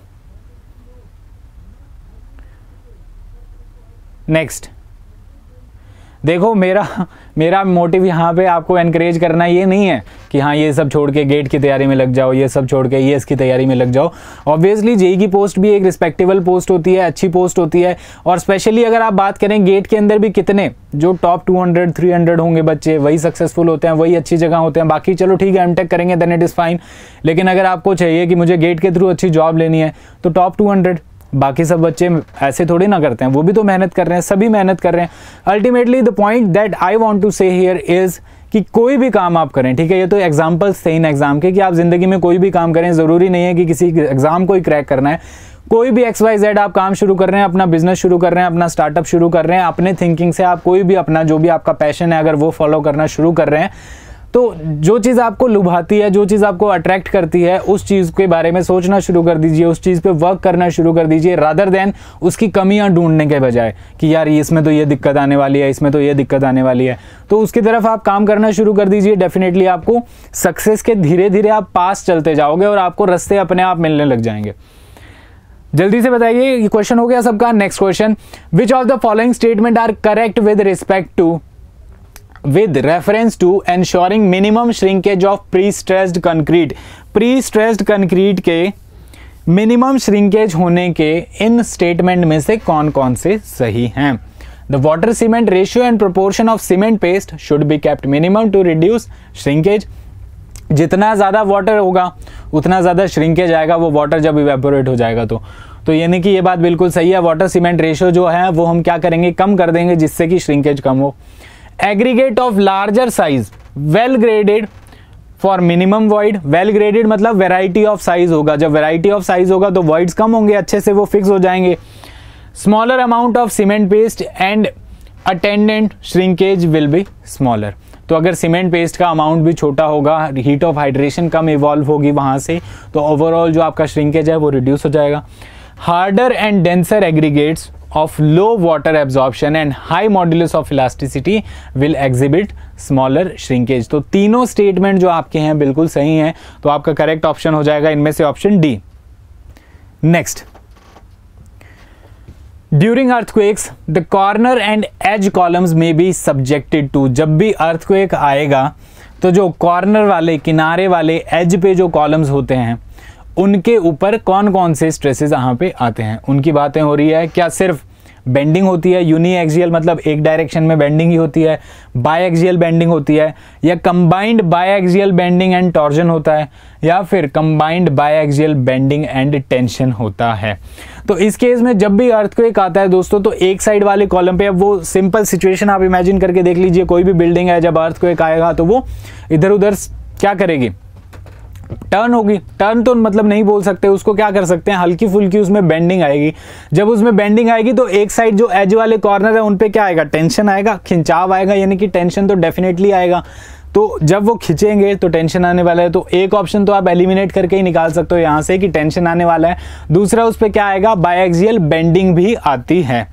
नेक्स्ट देखो, मेरा मोटिव यहाँ पे आपको एनकरेज करना ये नहीं है कि हाँ ये सब छोड़ के गेट की तैयारी में लग जाओ, ये सब छोड़ के ईएस की तैयारी में लग जाओ। ऑब्वियसली जेई की पोस्ट भी एक रिस्पेक्टेबल पोस्ट होती है, अच्छी पोस्ट होती है। और स्पेशली अगर आप बात करें गेट के अंदर भी कितने जो टॉप 200-300 होंगे बच्चे, वही सक्सेसफुल होते हैं, वही अच्छी जगह होते हैं। बाकी चलो ठीक है, एमटेक करेंगे देन इट इज़ फाइन, लेकिन अगर आपको चाहिए कि मुझे गेट के थ्रू अच्छी जॉब लेनी है तो टॉप 200। बाकी सब बच्चे ऐसे थोड़ी ना करते हैं, वो भी तो मेहनत कर रहे हैं, सभी मेहनत कर रहे हैं। Ultimately the point that I want to say here is कि कोई भी काम आप करें, ठीक है, ये तो एग्जांपल्स थे इन एग्जाम के कि आप जिंदगी में कोई भी काम करें, ज़रूरी नहीं है कि किसी एग्जाम को ही क्रैक करना है। कोई भी XYZ आप काम शुरू कर रहे हैं, अपना बिजनेस शुरू कर रहे हैं, अपना स्टार्टअप शुरू कर रहे हैं, अपने थिंकिंग से आप कोई भी अपना जो भी आपका पैशन है अगर वो फॉलो करना शुरू कर रहे हैं, तो जो चीज़ आपको लुभाती है, जो चीज़ आपको अट्रैक्ट करती है, उस चीज़ के बारे में सोचना शुरू कर दीजिए, उस चीज़ पे वर्क करना शुरू कर दीजिए, रादर देन उसकी कमियां ढूंढने के बजाय कि यार इसमें तो ये दिक्कत आने वाली है, इसमें तो ये दिक्कत आने वाली है। तो उसकी तरफ आप काम करना शुरू कर दीजिए। डेफिनेटली आपको सक्सेस के धीरे धीरे आप पास चलते जाओगे और आपको रास्ते अपने आप मिलने लग जाएंगे। जल्दी से बताइए, ये क्वेश्चन हो गया सबका। Next question, which of the following statement are correct with reference to ensuring minimum shrinkage of pre-stressed concrete। pre-stressed concrete के मिनिमम श्रिंकेज होने के इन स्टेटमेंट में से कौन कौन से सही हैं। The water cement ratio and proportion of cement paste should be kept minimum to reduce shrinkage। जितना ज़्यादा वाटर होगा उतना ज़्यादा श्रिंकेज आएगा, वो वाटर जब इवेपोरेट हो जाएगा तो यानी कि ये बात बिल्कुल सही है। वाटर सीमेंट रेशियो जो है वो हम क्या करेंगे, कम कर देंगे, जिससे कि श्रिंकेज कम हो। Aggregate of larger size well graded for minimum void. Well graded मतलब वेराइटी ऑफ साइज होगा, जब वेराइटी ऑफ साइज होगा तो वॉइड्स कम होंगे, अच्छे से वो फिक्स हो जाएंगे। Smaller amount of cement paste and attendant shrinkage will be smaller. तो अगर सीमेंट पेस्ट का अमाउंट भी छोटा होगा, हीट ऑफ हाइड्रेशन कम इवॉल्व होगी वहाँ से, तो ओवरऑल जो आपका श्रिंकेज है वो रिड्यूस हो जाएगा। Harder and denser aggregates of low water absorption and high modulus of elasticity will exhibit smaller shrinkage। तो तीनों स्टेटमेंट जो आपके हैं बिल्कुल सही हैं, तो आपका करेक्ट ऑप्शन हो जाएगा इनमें से option D. Next, during earthquakes the corner and edge columns में बी सब्जेक्टेड टू। जब भी अर्थक्वेक आएगा तो जो कॉर्नर वाले, किनारे वाले, एज पे जो कॉलम्स होते हैं उनके ऊपर कौन कौन से स्ट्रेसेस यहाँ पे आते हैं, उनकी बातें हो रही है। क्या सिर्फ बेंडिंग होती है, यूनी एक्सियल मतलब एक डायरेक्शन में बेंडिंग ही होती है, बाय एक्सियल बेंडिंग होती है, या combined by axial bending and torsion होता है, या फिर combined by axial bending and tension होता है। तो इस केस में जब भी अर्थक्वेक आता है दोस्तों, तो एक साइड वाले कॉलम पे, अब वो सिंपल सिचुएशन आप इमेजिन करके देख लीजिए, कोई भी बिल्डिंग है, जब अर्थक्वेक आएगा तो वो इधर उधर क्या करेगी, टर्न होगी। टर्न तो मतलब नहीं बोल सकते उसको, क्या कर सकते हैं, हल्की फुल्की उसमें बेंडिंग आएगी। जब उसमें बेंडिंग आएगी तो एक साइड जो एज वाले कॉर्नर है उन पे क्या आएगा, टेंशन आएगा, खिंचाव आएगा, यानी कि टेंशन तो डेफिनेटली आएगा। तो जब वो खिंचेंगे तो टेंशन आने वाला है। तो एक ऑप्शन तो आप एलिमिनेट करके ही निकाल सकते हो यहाँ से कि टेंशन आने वाला है। दूसरा उस पर क्या आएगा, बायएक्सियल बेंडिंग भी आती है।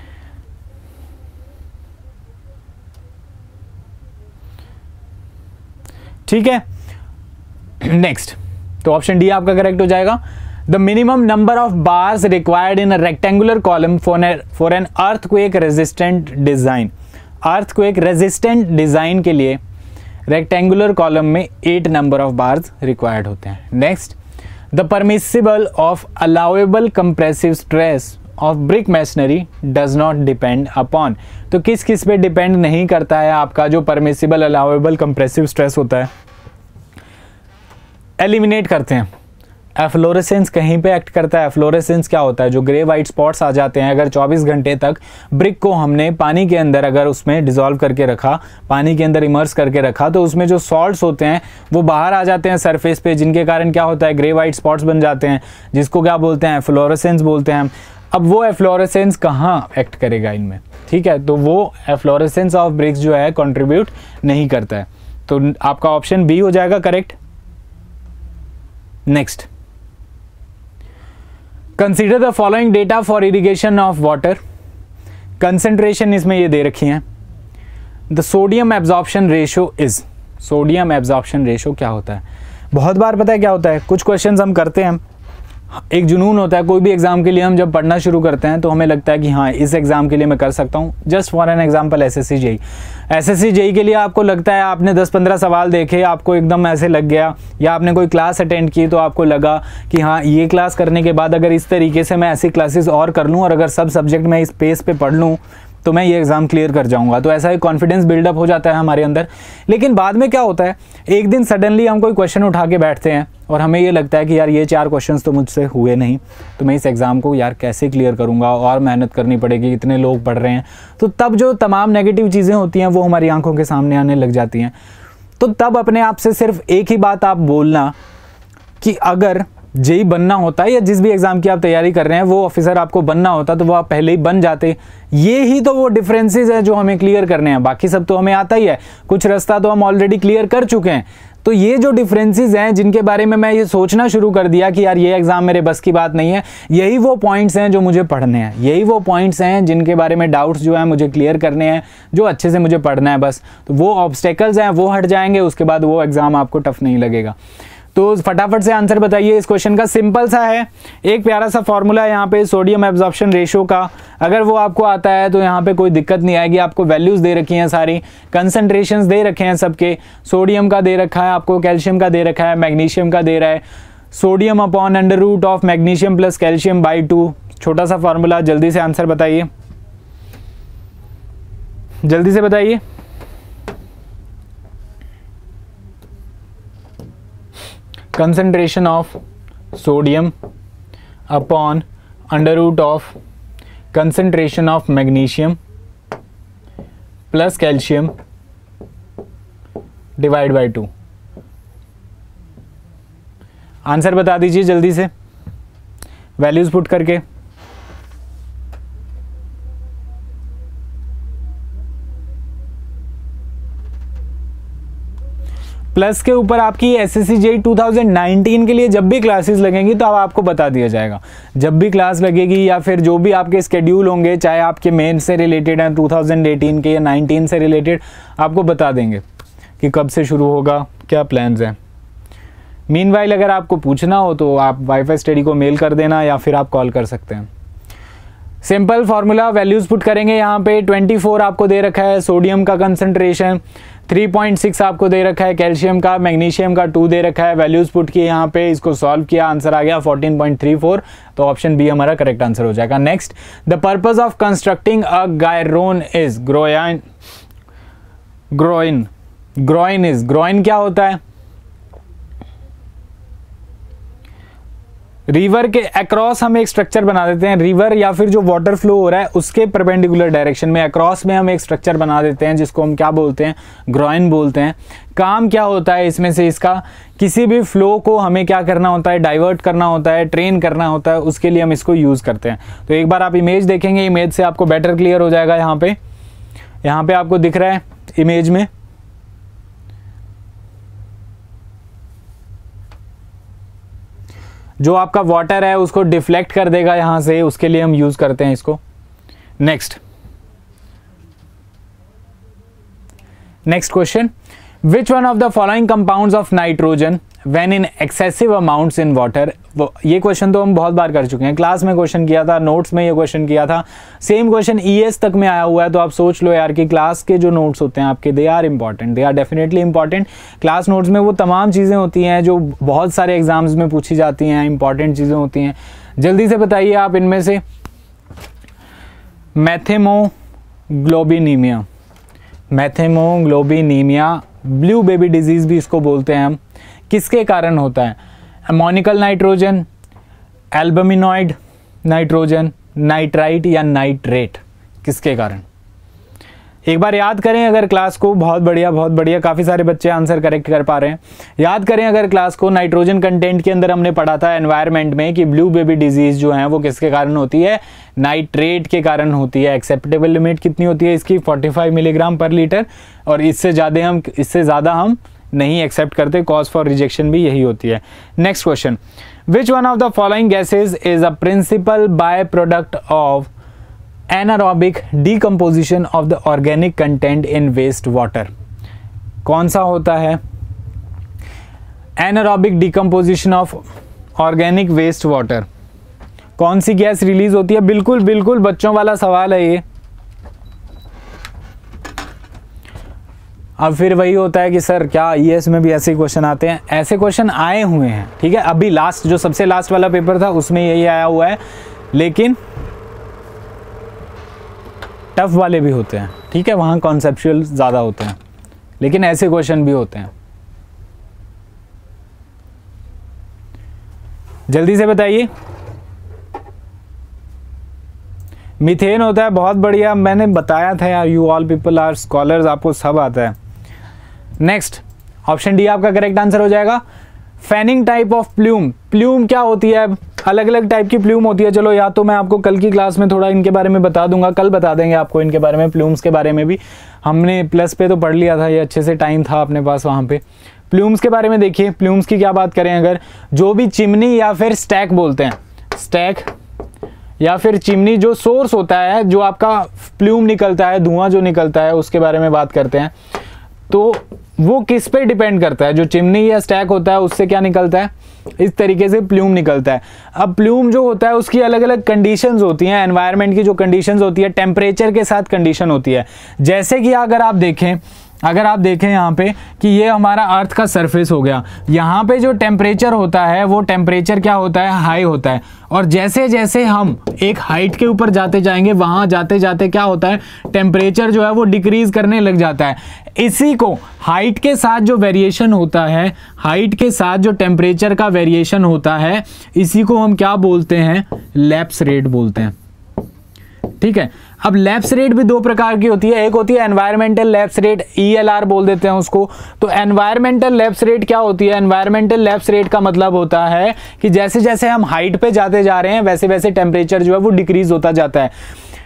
ठीक है, नेक्स्ट, तो ऑप्शन डी आपका करेक्ट हो जाएगा। The minimum number of bars required in a rectangular column for an earthquake resistant design. Earthquake resistant design के लिए रेक्टेंगुलर कॉलम में 8 नंबर ऑफ बार्स रिक्वायर्ड होते हैं। Next, the permissible of allowable compressive stress of brick masonry does not depend upon. तो किस किस पे depend नहीं करता है आपका जो परमिसिबल अलाउएबल कंप्रेसिव स्ट्रेस होता है, एलिमिनेट करते हैं। एफ्लोरेसेंस कहीं पे एक्ट करता है। एफ्लोरेसेंस क्या होता है, जो ग्रे वाइट स्पॉट्स आ जाते हैं, अगर 24 घंटे तक ब्रिक को हमने पानी के अंदर अगर उसमें डिसॉल्व करके रखा, पानी के अंदर इमर्स करके रखा, तो उसमें जो सॉल्ट्स होते हैं वो बाहर आ जाते हैं सरफेस पे, जिनके कारण क्या होता है, ग्रे वाइट स्पॉट्स बन जाते हैं, जिसको क्या बोलते हैं, एफ्लोरेसेंस बोलते हैं। अब वो एफ्लोरेसेंस कहाँ एक्ट करेगा इनमें, ठीक है, तो वो एफ्लोरेसेंस ऑफ ब्रिक्स जो है कंट्रीब्यूट नहीं करता है। तो आपका ऑप्शन बी हो जाएगा correct. Next, consider the following data for irrigation of water. Concentration इसमें ये दे रखी है। The sodium absorption ratio is. Sodium absorption ratio क्या होता है, बहुत बार पता है क्या होता है, कुछ क्वेश्चंस हम करते हैं, एक जुनून होता है, कोई भी एग्जाम के लिए हम जब पढ़ना शुरू करते हैं तो हमें लगता है कि हाँ इस एग्जाम के लिए मैं कर सकता हूँ। Just for an example SSC JE, SSC JE के लिए आपको लगता है, आपने 10-15 सवाल देखे, आपको एकदम ऐसे लग गया, या आपने कोई क्लास अटेंड की तो आपको लगा कि हाँ ये क्लास करने के बाद अगर इस तरीके से मैं ऐसी क्लासेस और कर लूँ और अगर सब सब्जेक्ट मैं इस पेस पे पढ़ लूँ तो मैं ये एग्ज़ाम क्लियर कर जाऊंगा। तो ऐसा एक कॉन्फिडेंस बिल्डअप हो जाता है हमारे अंदर। लेकिन बाद में क्या होता है, एक दिन सडनली हम कोई क्वेश्चन उठा के बैठते हैं और हमें ये लगता है कि यार ये 4 क्वेश्चंस तो मुझसे हुए नहीं, तो मैं इस एग्ज़ाम को यार कैसे क्लियर करूंगा, और मेहनत करनी पड़ेगी, इतने लोग पढ़ रहे हैं। तो तब जो तमाम नेगेटिव चीज़ें होती हैं वो हमारी आंखों के सामने आने लग जाती हैं। तो तब अपने आप से सिर्फ एक ही बात आप बोलना कि अगर जेई बनना होता है या जिस भी एग्जाम की आप तैयारी कर रहे हैं वो ऑफिसर आपको बनना होता तो वो आप पहले ही बन जाते। ये ही तो वो डिफरेंसेस है जो हमें क्लियर करने हैं, बाकी सब तो हमें आता ही है, कुछ रास्ता तो हम ऑलरेडी क्लियर कर चुके हैं। तो ये जो डिफरेंसेस हैं जिनके बारे में मैं ये सोचना शुरू कर दिया कि यार ये एग्जाम मेरे बस की बात नहीं है, यही वो पॉइंट्स हैं जो मुझे पढ़ने हैं, यही वो पॉइंट्स हैं जिनके बारे में डाउट्स जो हैं मुझे क्लियर करने हैं, जो अच्छे से मुझे पढ़ना है बस। तो वो ऑब्स्टेकल्स हैं वो हट जाएंगे, उसके बाद वो एग्जाम आपको टफ नहीं लगेगा। तो फटाफट से आंसर बताइए इस क्वेश्चन का। सिंपल सा है, एक प्यारा सा फॉर्मूला है यहाँ पे सोडियम एब्जॉर्प्शन रेशियो का, अगर वो आपको आता है तो यहाँ पे कोई दिक्कत नहीं आएगी। आपको वैल्यूज दे रखी हैं, सारी कंसंट्रेशंस दे रखे हैं सबके, सोडियम का दे रखा है, आपको कैल्शियम का दे रखा है, मैग्नीशियम का दे रहा है, sodium upon under root of magnesium plus calcium by 2। छोटा सा फॉर्मूला, जल्दी से आंसर बताइए, जल्दी से बताइए। concentration of sodium upon under root of concentration of magnesium plus calcium divide by 2। Answer बता दीजिए जल्दी से वैल्यूज पुट करके। प्लस के ऊपर आपकी SSC JEE 2019 के लिए जब भी क्लासेस लगेंगी तो अब आपको बता दिया जाएगा। जब भी क्लास लगेगी या फिर जो भी आपके स्केड्यूल होंगे, चाहे आपके मेन से रिलेटेड हैं 2018 के या 19 से रिलेटेड, आपको बता देंगे कि कब से शुरू होगा, क्या प्लान्स हैं। मीनवाइल अगर आपको पूछना हो तो आप वाईफाई स्टडी को मेल कर देना या फिर आप कॉल कर सकते हैं। सिंपल फार्मूला वैल्यूज पुट करेंगे यहाँ पे। 24 आपको दे रखा है सोडियम का कंसंट्रेशन, 3.6 आपको दे रखा है कैल्शियम का, मैग्नीशियम का 2 दे रखा है। वैल्यूज पुट किए यहाँ पे, इसको सॉल्व किया, आंसर आ गया 14.34, तो ऑप्शन बी हमारा करेक्ट आंसर हो जाएगा। Next, the purpose of constructing a groyne is groyne क्या होता है? रिवर के अक्रॉस हम एक स्ट्रक्चर बना देते हैं, रिवर या फिर जो वाटर फ्लो हो रहा है उसके परपेंडिकुलर डायरेक्शन में अक्रॉस में हम एक स्ट्रक्चर बना देते हैं जिसको हम क्या बोलते हैं? ग्रोइन बोलते हैं। काम क्या होता है इसमें से? इसका किसी भी फ्लो को हमें क्या करना होता है? डाइवर्ट करना होता है, ट्रेन करना होता है, उसके लिए हम इसको यूज करते हैं। तो एक बार आप इमेज देखेंगे, इमेज से आपको बेटर क्लियर हो जाएगा। यहाँ पे आपको दिख रहा है इमेज में, जो आपका वाटर है उसको डिफ्लेक्ट कर देगा यहां से, उसके लिए हम यूज करते हैं इसको। Next question, which one of the following compounds of nitrogen when in excessive amounts in water? ये क्वेश्चन तो हम बहुत बार कर चुके हैं, क्लास में क्वेश्चन किया था, नोट्स में ये क्वेश्चन किया था, सेम क्वेश्चन ES तक में आया हुआ है। तो आप सोच लो यार कि क्लास के जो नोट्स होते हैं आपके, they are important, they are definitely important. Class notes में वो तमाम चीज़ें होती हैं जो बहुत सारे एग्जाम्स में पूछी जाती हैं, इंपॉर्टेंट चीज़ें होती हैं। जल्दी से बताइए आप इनमें से। मैथेमोग्लोबिनीमिया, ब्लू बेबी डिजीज भी इसको बोलते हैं हम, किसके कारण होता है? Ammoniacal nitrogen, albuminoid nitrogen, nitrite या नाइट्रेट, किसके कारण? एक बार याद करें अगर क्लास को, बहुत बढ़िया, काफ़ी सारे बच्चे आंसर करेक्ट कर पा रहे हैं। याद करें अगर क्लास को, नाइट्रोजन कंटेंट के अंदर हमने पढ़ा था एनवायरनमेंट में कि ब्लू बेबी डिजीज जो है वो किसके कारण होती है? नाइट्रेट के कारण होती है। एक्सेप्टेबल लिमिट कितनी होती है इसकी? 45 मिलीग्राम पर लीटर, और इससे ज़्यादा हम नहीं एक्सेप्ट करते। कॉज फॉर रिजेक्शन भी यही होती है। Next question, which one of the following gases is a principal by product of anaerobic decomposition of the organic content in waste water? कौन सा होता है anaerobic decomposition of organic waste water? कौन सी गैस रिलीज होती है? बिल्कुल बच्चों वाला सवाल है ये। अब फिर वही होता है कि सर क्या ES में भी ऐसे क्वेश्चन आते हैं? ऐसे क्वेश्चन आए हुए हैं, ठीक है। अभी लास्ट जो सबसे लास्ट वाला पेपर था उसमें यही आया हुआ है, लेकिन टफ वाले भी होते हैं, ठीक है, वहाँ कॉन्सेप्चुअल ज़्यादा होते हैं, लेकिन ऐसे क्वेश्चन भी होते हैं। जल्दी से बताइए। मीथेन होता है, बहुत बढ़िया, मैंने बताया था यार, you all people are scholars, आपको सब आता है। नेक्स्ट, ऑप्शन डी आपका करेक्ट आंसर हो जाएगा। फैनिंग टाइप ऑफ प्लूम क्या होती है? अलग अलग टाइप की प्लूम होती है। चलो या तो मैं आपको कल की क्लास में थोड़ा इनके बारे में बता दूंगा, कल बता देंगे आपको इनके बारे में, प्लूम्स के बारे में भी। हमने प्लस पे तो पढ़ लिया था, ये अच्छे से टाइम था अपने पास वहाँ पे। प्लूम्स के बारे में देखिए, प्लूम्स की क्या बात करें, अगर जो भी चिमनी या फिर स्टैक बोलते हैं, स्टैक या फिर चिमनी जो सोर्स होता है, जो आपका प्लूम निकलता है, धुआं जो निकलता है, उसके बारे में बात करते हैं। तो वो किस पे डिपेंड करता है? जो चिमनी या स्टैक होता है उससे क्या निकलता है? इस तरीके से प्लूम निकलता है। अब प्लूम जो होता है उसकी अलग अलग कंडीशंस होती हैं, एनवायरनमेंट की जो कंडीशंस होती है, टेम्परेचर के साथ कंडीशन होती है। जैसे कि अगर आप देखें यहाँ पे कि ये हमारा अर्थ का सरफेस हो गया, यहाँ पे जो टेम्परेचर होता है वो टेम्परेचर क्या होता है? हाई होता है। और जैसे जैसे हम एक हाइट के ऊपर जाते जाएंगे, वहाँ जाते जाते क्या होता है? टेम्परेचर जो है वो डिक्रीज करने लग जाता है। इसी को हाइट के साथ जो वेरिएशन होता है, हाइट के साथ जो टेम्परेचर का वेरिएशन होता है, इसी को हम क्या बोलते हैं? लैप्स रेट बोलते हैं, ठीक है। अब लैप्स रेट भी दो प्रकार की होती है, एक होती है एनवायरमेंटल लैप्स रेट, ELR बोल देते हैं उसको। तो एनवायरमेंटल लैप्स रेट क्या होती है? एनवायरमेंटल लैप्स रेट का मतलब होता है कि जैसे जैसे हम हाइट पे जाते जा रहे हैं वैसे वैसे टेम्परेचर जो है वो डिक्रीज होता जाता है।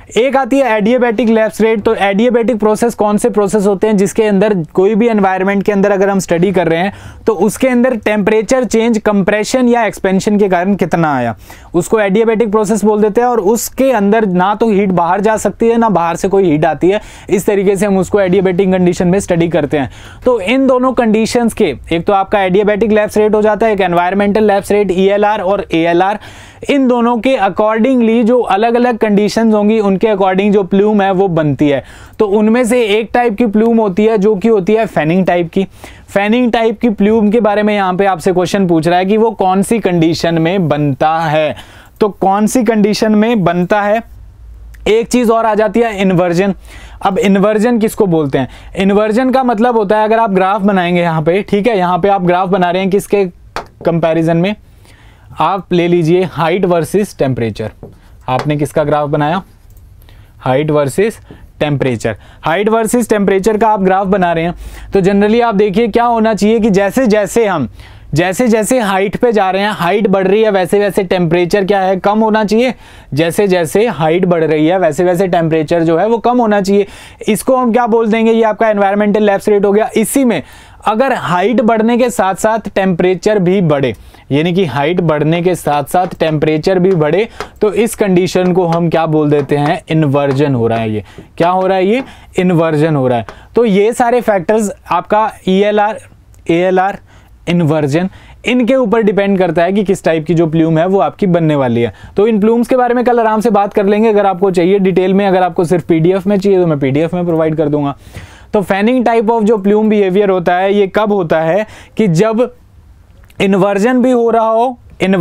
एक आती है एडियाबैटिक लैप्स रेट। तो एडियाबैटिक प्रोसेस कौन से प्रोसेस होते हैं जिसके अंदर कोई भी एनवायरनमेंट के अंदर अगर हम स्टडी कर रहे हैं तो उसके अंदर टेम्परेचर चेंज कंप्रेशन या एक्सपेंशन के कारण कितना आया, उसको एडियाबैटिक प्रोसेस बोल देते हैं। और उसके अंदर ना तो हीट बाहर जा सकती है ना बाहर से कोई हीट आती है, इस तरीके से हम उसको एडियाबैटिक कंडीशन में स्टडी करते हैं। तो इन दोनों कंडीशंस के, एक तो आपका एडियाबैटिक लैप्स रेट हो जाता है, एक एनवायरमेंटल लैप्स रेट ELR और ALR, इन दोनों के अकॉर्डिंगली जो अलग अलग कंडीशंस होंगी उनके अकॉर्डिंग जो प्लूम है वो बनती है। तो उनमें से एक टाइप की प्लूम होती है जो कि होती है फैनिंग टाइप की। फैनिंग टाइप की प्लूम के बारे में यहाँ पे आपसे क्वेश्चन पूछ रहा है कि वो कौन सी कंडीशन में बनता है। तो कौन सी कंडीशन में बनता है। एक चीज और आ जाती है इन्वर्जन। अब इन्वर्जन किसको बोलते हैं? इन्वर्जन का मतलब होता है, अगर आप ग्राफ बनाएंगे यहाँ पे, ठीक है, यहाँ पे आप ग्राफ बना रहे हैं किसके कंपैरिजन में, आप ले लीजिए हाइट वर्सेस टेम्परेचर। आपने किसका ग्राफ बनाया? Height versus temperature. Height versus temperature का आप ग्राफ बना रहे हैं तो जनरली आप देखिए क्या होना चाहिए कि जैसे जैसे हाइट पे जा रहे हैं, हाइट बढ़ रही है, वैसे वैसे टेम्परेचर क्या है, कम होना चाहिए। जैसे जैसे हाइट बढ़ रही है वैसे वैसे टेम्परेचर जो है वो कम होना चाहिए। इसको हम क्या बोल देंगे? ये आपका एनवायरमेंटल लैप्स रेट हो गया। इसी में अगर हाइट बढ़ने के साथ साथ टेम्परेचर भी बढ़े, यानी कि हाइट बढ़ने के साथ साथ टेम्परेचर भी बढ़े, तो इस कंडीशन को हम क्या बोल देते हैं? इन्वर्जन हो रहा है। ये क्या हो रहा है? ये इन्वर्जन हो रहा है। तो ये सारे फैक्टर्स आपका ELR, ALR, इन्वर्जन, इनके ऊपर डिपेंड करता है कि किस टाइप की जो प्लूम है वो आपकी बनने वाली है। तो इन प्लूम्स के बारे में कल आराम से बात कर लेंगे। अगर आपको चाहिए डिटेल में, अगर आपको सिर्फ PDF में चाहिए तो मैं PDF में प्रोवाइड कर दूंगा। तो फैनिंग टाइप ऑफ जो प्लूम बिहेवियर होता है ये कब होता है? कि जब इन्वर्जन भी हो रहा हो,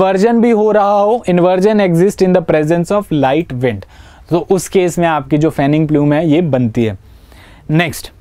inversion exist in the presence of light wind, तो उस केस में आपकी जो फैनिंग प्लूम है ये बनती है। नेक्स्ट,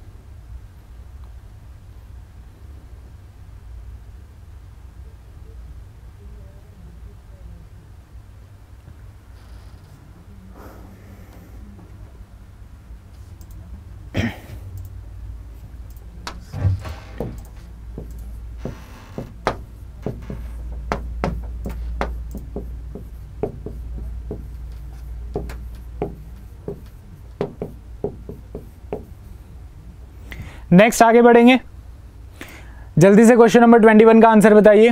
नेक्स्ट आगे बढ़ेंगे। जल्दी से क्वेश्चन नंबर 21 का आंसर बताइए।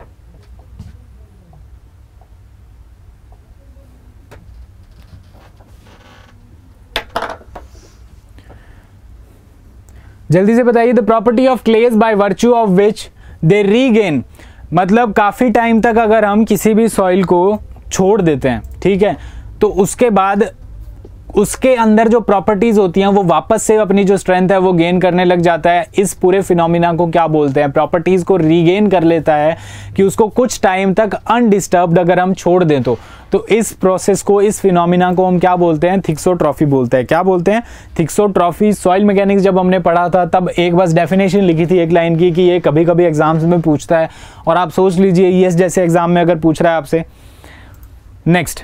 जल्दी से बताइए। The property of clays by virtue of which they regain, मतलब काफी टाइम तक अगर हम किसी भी सॉइल को छोड़ देते हैं, ठीक है, तो उसके बाद उसके अंदर जो प्रॉपर्टीज होती हैं वो वापस से अपनी जो स्ट्रेंथ है वो गेन करने लग जाता है। इस पूरे फिनोमिना को क्या बोलते हैं? प्रॉपर्टीज को रीगेन कर लेता है कि उसको कुछ टाइम तक अनडिस्टर्ब्ड अगर हम छोड़ दें तो इस प्रोसेस को, इस फिनोमिना को हम क्या बोलते हैं? थिक्सोट्रॉफी बोलते हैं। क्या बोलते हैं? थिक्सोट्रॉफी। सॉइल मैकेनिक्स जब हमने पढ़ा था तब एक बस डेफिनेशन लिखी थी एक लाइन की कि ये कभी कभी एग्जाम्स में पूछता है, और आप सोच लीजिए ES जैसे एग्जाम में अगर पूछ रहा है आपसे। Next,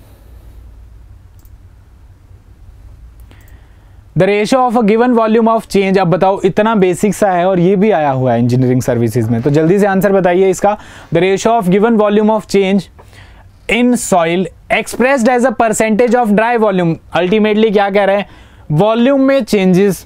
the ratio of a given volume of change. अब बताओ, इतना बेसिक सा है और ये भी आया हुआ है इंजीनियरिंग सर्विसेज में, तो जल्दी से आंसर बताइए इसका। The ratio of given volume of change in soil expressed as a percentage of dry volume. Ultimately क्या कह रहे हैं? वॉल्यूम में changes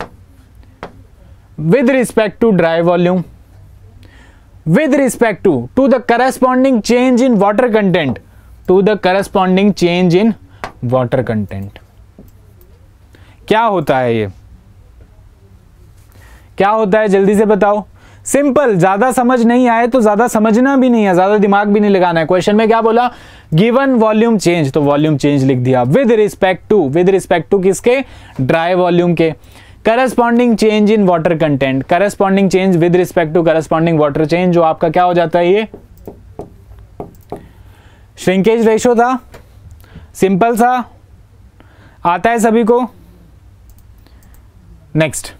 with respect to dry volume with respect to the corresponding change in water content, to the corresponding change in water content। क्या होता है ये? क्या होता है जल्दी से बताओ। सिंपल, ज्यादा समझ नहीं आए तो ज्यादा समझना भी नहीं है, ज्यादा दिमाग भी नहीं लगाना है। क्वेश्चन में क्या बोला? गिवन वॉल्यूम चेंज, तो वॉल्यूम चेंज लिख दिया। विद रिस्पेक्ट टू किसके? ड्राई वॉल्यूम के। Corresponding change in water content, corresponding change with respect to corresponding water change, जो आपका क्या हो जाता है? ये श्रिंकेज रेशो था। सिंपल सा, आता है सभी को। Next,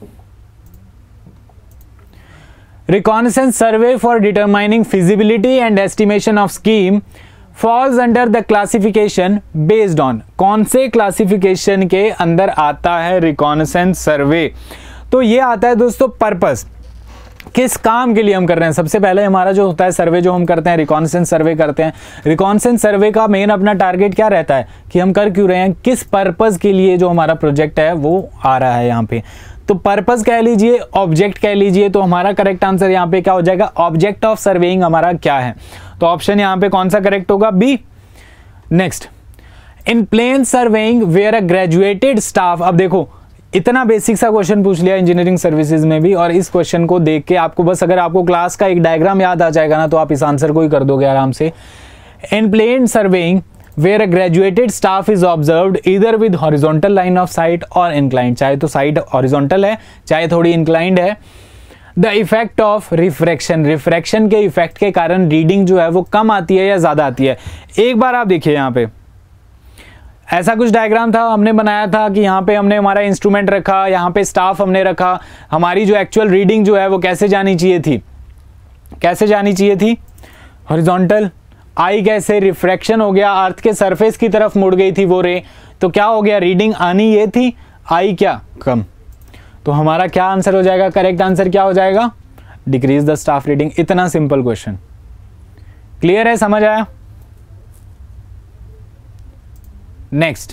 reconnaissance survey for determining feasibility and estimation of scheme falls under the classification based on, कौन से क्लासिफिकेशन के अंदर आता है reconnaissance survey? तो ये आता है दोस्तों पर्पस। किस काम के लिए हम कर रहे हैं? सबसे पहले हमारा जो होता है सर्वे जो हम करते हैं, रिकॉन्सेंस सर्वे करते हैं। रिकॉन्सेंस सर्वे का मेन अपना टारगेट क्या रहता है कि हम कर क्यों रहे हैं, किस पर्पस के लिए जो हमारा प्रोजेक्ट है वो आ रहा है यहाँ पे। तो पर्पस कह लीजिए, ऑब्जेक्ट कह लीजिए, तो हमारा करेक्ट आंसर यहाँ पे क्या हो जाएगा, ऑब्जेक्ट ऑफ सर्वेइंग हमारा क्या है। तो ऑप्शन यहाँ पे कौन सा करेक्ट होगा, B. Next, in plane surveying where a graduated staff. अब देखो इतना बेसिक सा क्वेश्चन पूछ लिया इंजीनियरिंग सर्विसेज में भी, और इस क्वेश्चन को देख के आपको बस अगर आपको क्लास का एक डायग्राम याद आ जाएगा ना तो आप इस आंसर को ही कर दोगे आराम से। In plane surveying where a graduated staff is observed either with horizontal line of sight और इंक्लाइंड, चाहे तो साइट हॉरिजॉन्टल है चाहे थोड़ी इंक्लाइंड है। The effect of refraction, refraction के इफेक्ट के कारण रीडिंग जो है वो कम आती है या ज्यादा आती है। एक बार आप देखिए यहाँ पे ऐसा कुछ डायग्राम था, हमने बनाया था कि यहाँ पे हमने हमारा इंस्ट्रूमेंट रखा, यहाँ पे स्टाफ हमने रखा, हमारी जो एक्चुअल रीडिंग जो है वो कैसे जानी चाहिए थी, कैसे जानी चाहिए थी, हॉरिजॉन्टल। आई कैसे, रिफ्रैक्शन हो गया, अर्थ के सरफेस की तरफ मुड़ गई थी वो रे, तो क्या हो गया, रीडिंग आनी ये थी, आई क्या, कम। तो हमारा क्या आंसर हो जाएगा, करेक्ट आंसर क्या हो जाएगा, डिक्रीज द स्टाफ रीडिंग। इतना सिंपल क्वेश्चन, क्लियर है, समझ आया। नेक्स्ट,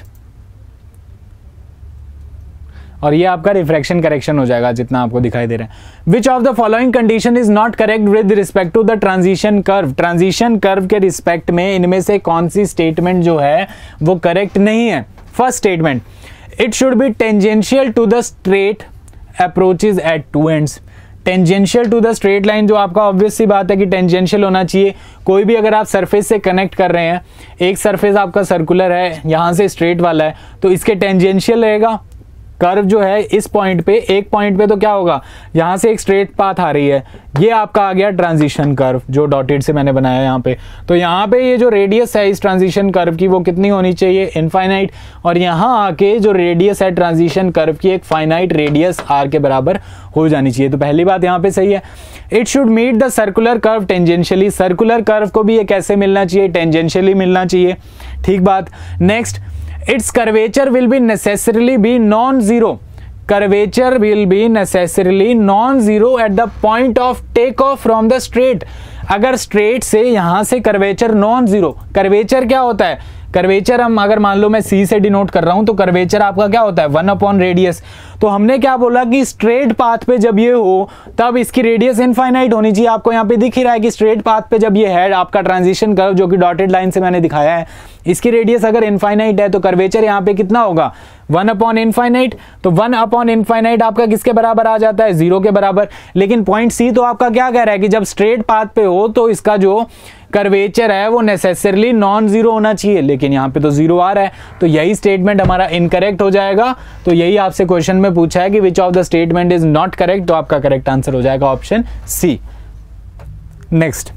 और ये आपका रिफ्रैक्शन करेक्शन हो जाएगा जितना आपको दिखाई दे रहा है। Which of the following condition is not correct with respect to the transition curve, transition curve के रिस्पेक्ट में इनमें से कौन सी स्टेटमेंट जो है वो करेक्ट नहीं है। First statement, it should be tangential to the straight approaches at two ends. Tangential to the straight line, जो आपका ऑब्वियस सी बात है कि टेंजेंशियल होना चाहिए। कोई भी अगर आप सरफेस से कनेक्ट कर रहे हैं, एक सरफेस आपका सर्कुलर है, यहाँ से स्ट्रेट वाला है, तो इसके टेंजेंशियल रहेगा। कर्व जो है इस पॉइंट पे, एक पॉइंट पे तो क्या होगा, यहाँ से एक स्ट्रेट पाथ आ रही है, ये आपका आ गया ट्रांजिशन कर्व जो डॉटेड से मैंने बनाया यहाँ पे। तो यहाँ पे ये जो रेडियस है इस ट्रांजिशन कर्व की वो कितनी होनी चाहिए, इनफाइनाइट, और यहाँ आके जो रेडियस है ट्रांजिशन कर्व की एक फाइनाइट रेडियस आर के बराबर हो जानी चाहिए। तो पहली बात यहाँ पे सही है। It should meet the circular curve tangentially, circular curve को भी ये कैसे मिलना चाहिए, टेंजेंशियली मिलना चाहिए, ठीक बात। Next, its curvature will be necessarily be non-zero, curvature will be necessarily non-zero at the point of take off from the straight। अगर स्ट्रेट से यहां से कर्वेचर नॉन जीरो, कर्वेचर क्या होता है, कर्वेचर हम अगर मान लो मैं सी से डिनोट कर रहा हूं तो कर्वेचर आपका क्या होता है 1 रेडियस। तो हमने क्या बोला कि स्ट्रेट पाथ पे जब ये हो तब इसकी रेडियस इनफाइनाइट होनी चाहिए। आपको यहाँ पे दिख ही रहा है कि स्ट्रेट पाथ पे जब ये है आपका ट्रांजिशन कर्व जो कि डॉटेड लाइन से मैंने दिखाया है, इसकी रेडियस अगर इनफाइनाइट है तो कर्वेचर यहाँ पे कितना होगा 1/इनफाइनाइट। तो 1/इनफाइनाइट आपका किसके बराबर आ जाता है, 0 के बराबर। लेकिन पॉइंट सी तो आपका क्या कह रहा है कि जब स्ट्रेट पाथ पे हो तो इसका जो कर्वेचर है वो नेसेसरली नॉन जीरो होना चाहिए, लेकिन यहाँ पे तो 0 आ रहा है, तो यही स्टेटमेंट हमारा इनकरेक्ट हो जाएगा। तो यही आपसे क्वेश्चन में पूछा है कि which of the statement is not correct, तो आपका करेक्ट आंसर हो जाएगा ऑप्शन सी। नेक्स्ट,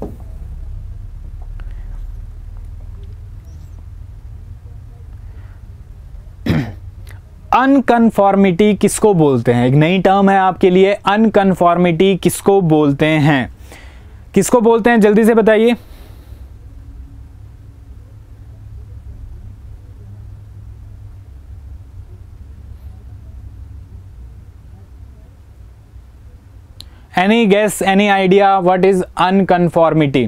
अनकन्फॉर्मिटी किसको बोलते हैं, एक नई टर्म है आपके लिए, अनकन्फॉर्मिटी किसको बोलते हैं, किसको बोलते हैं, जल्दी से बताइए। Any guess, any idea what is unconformity?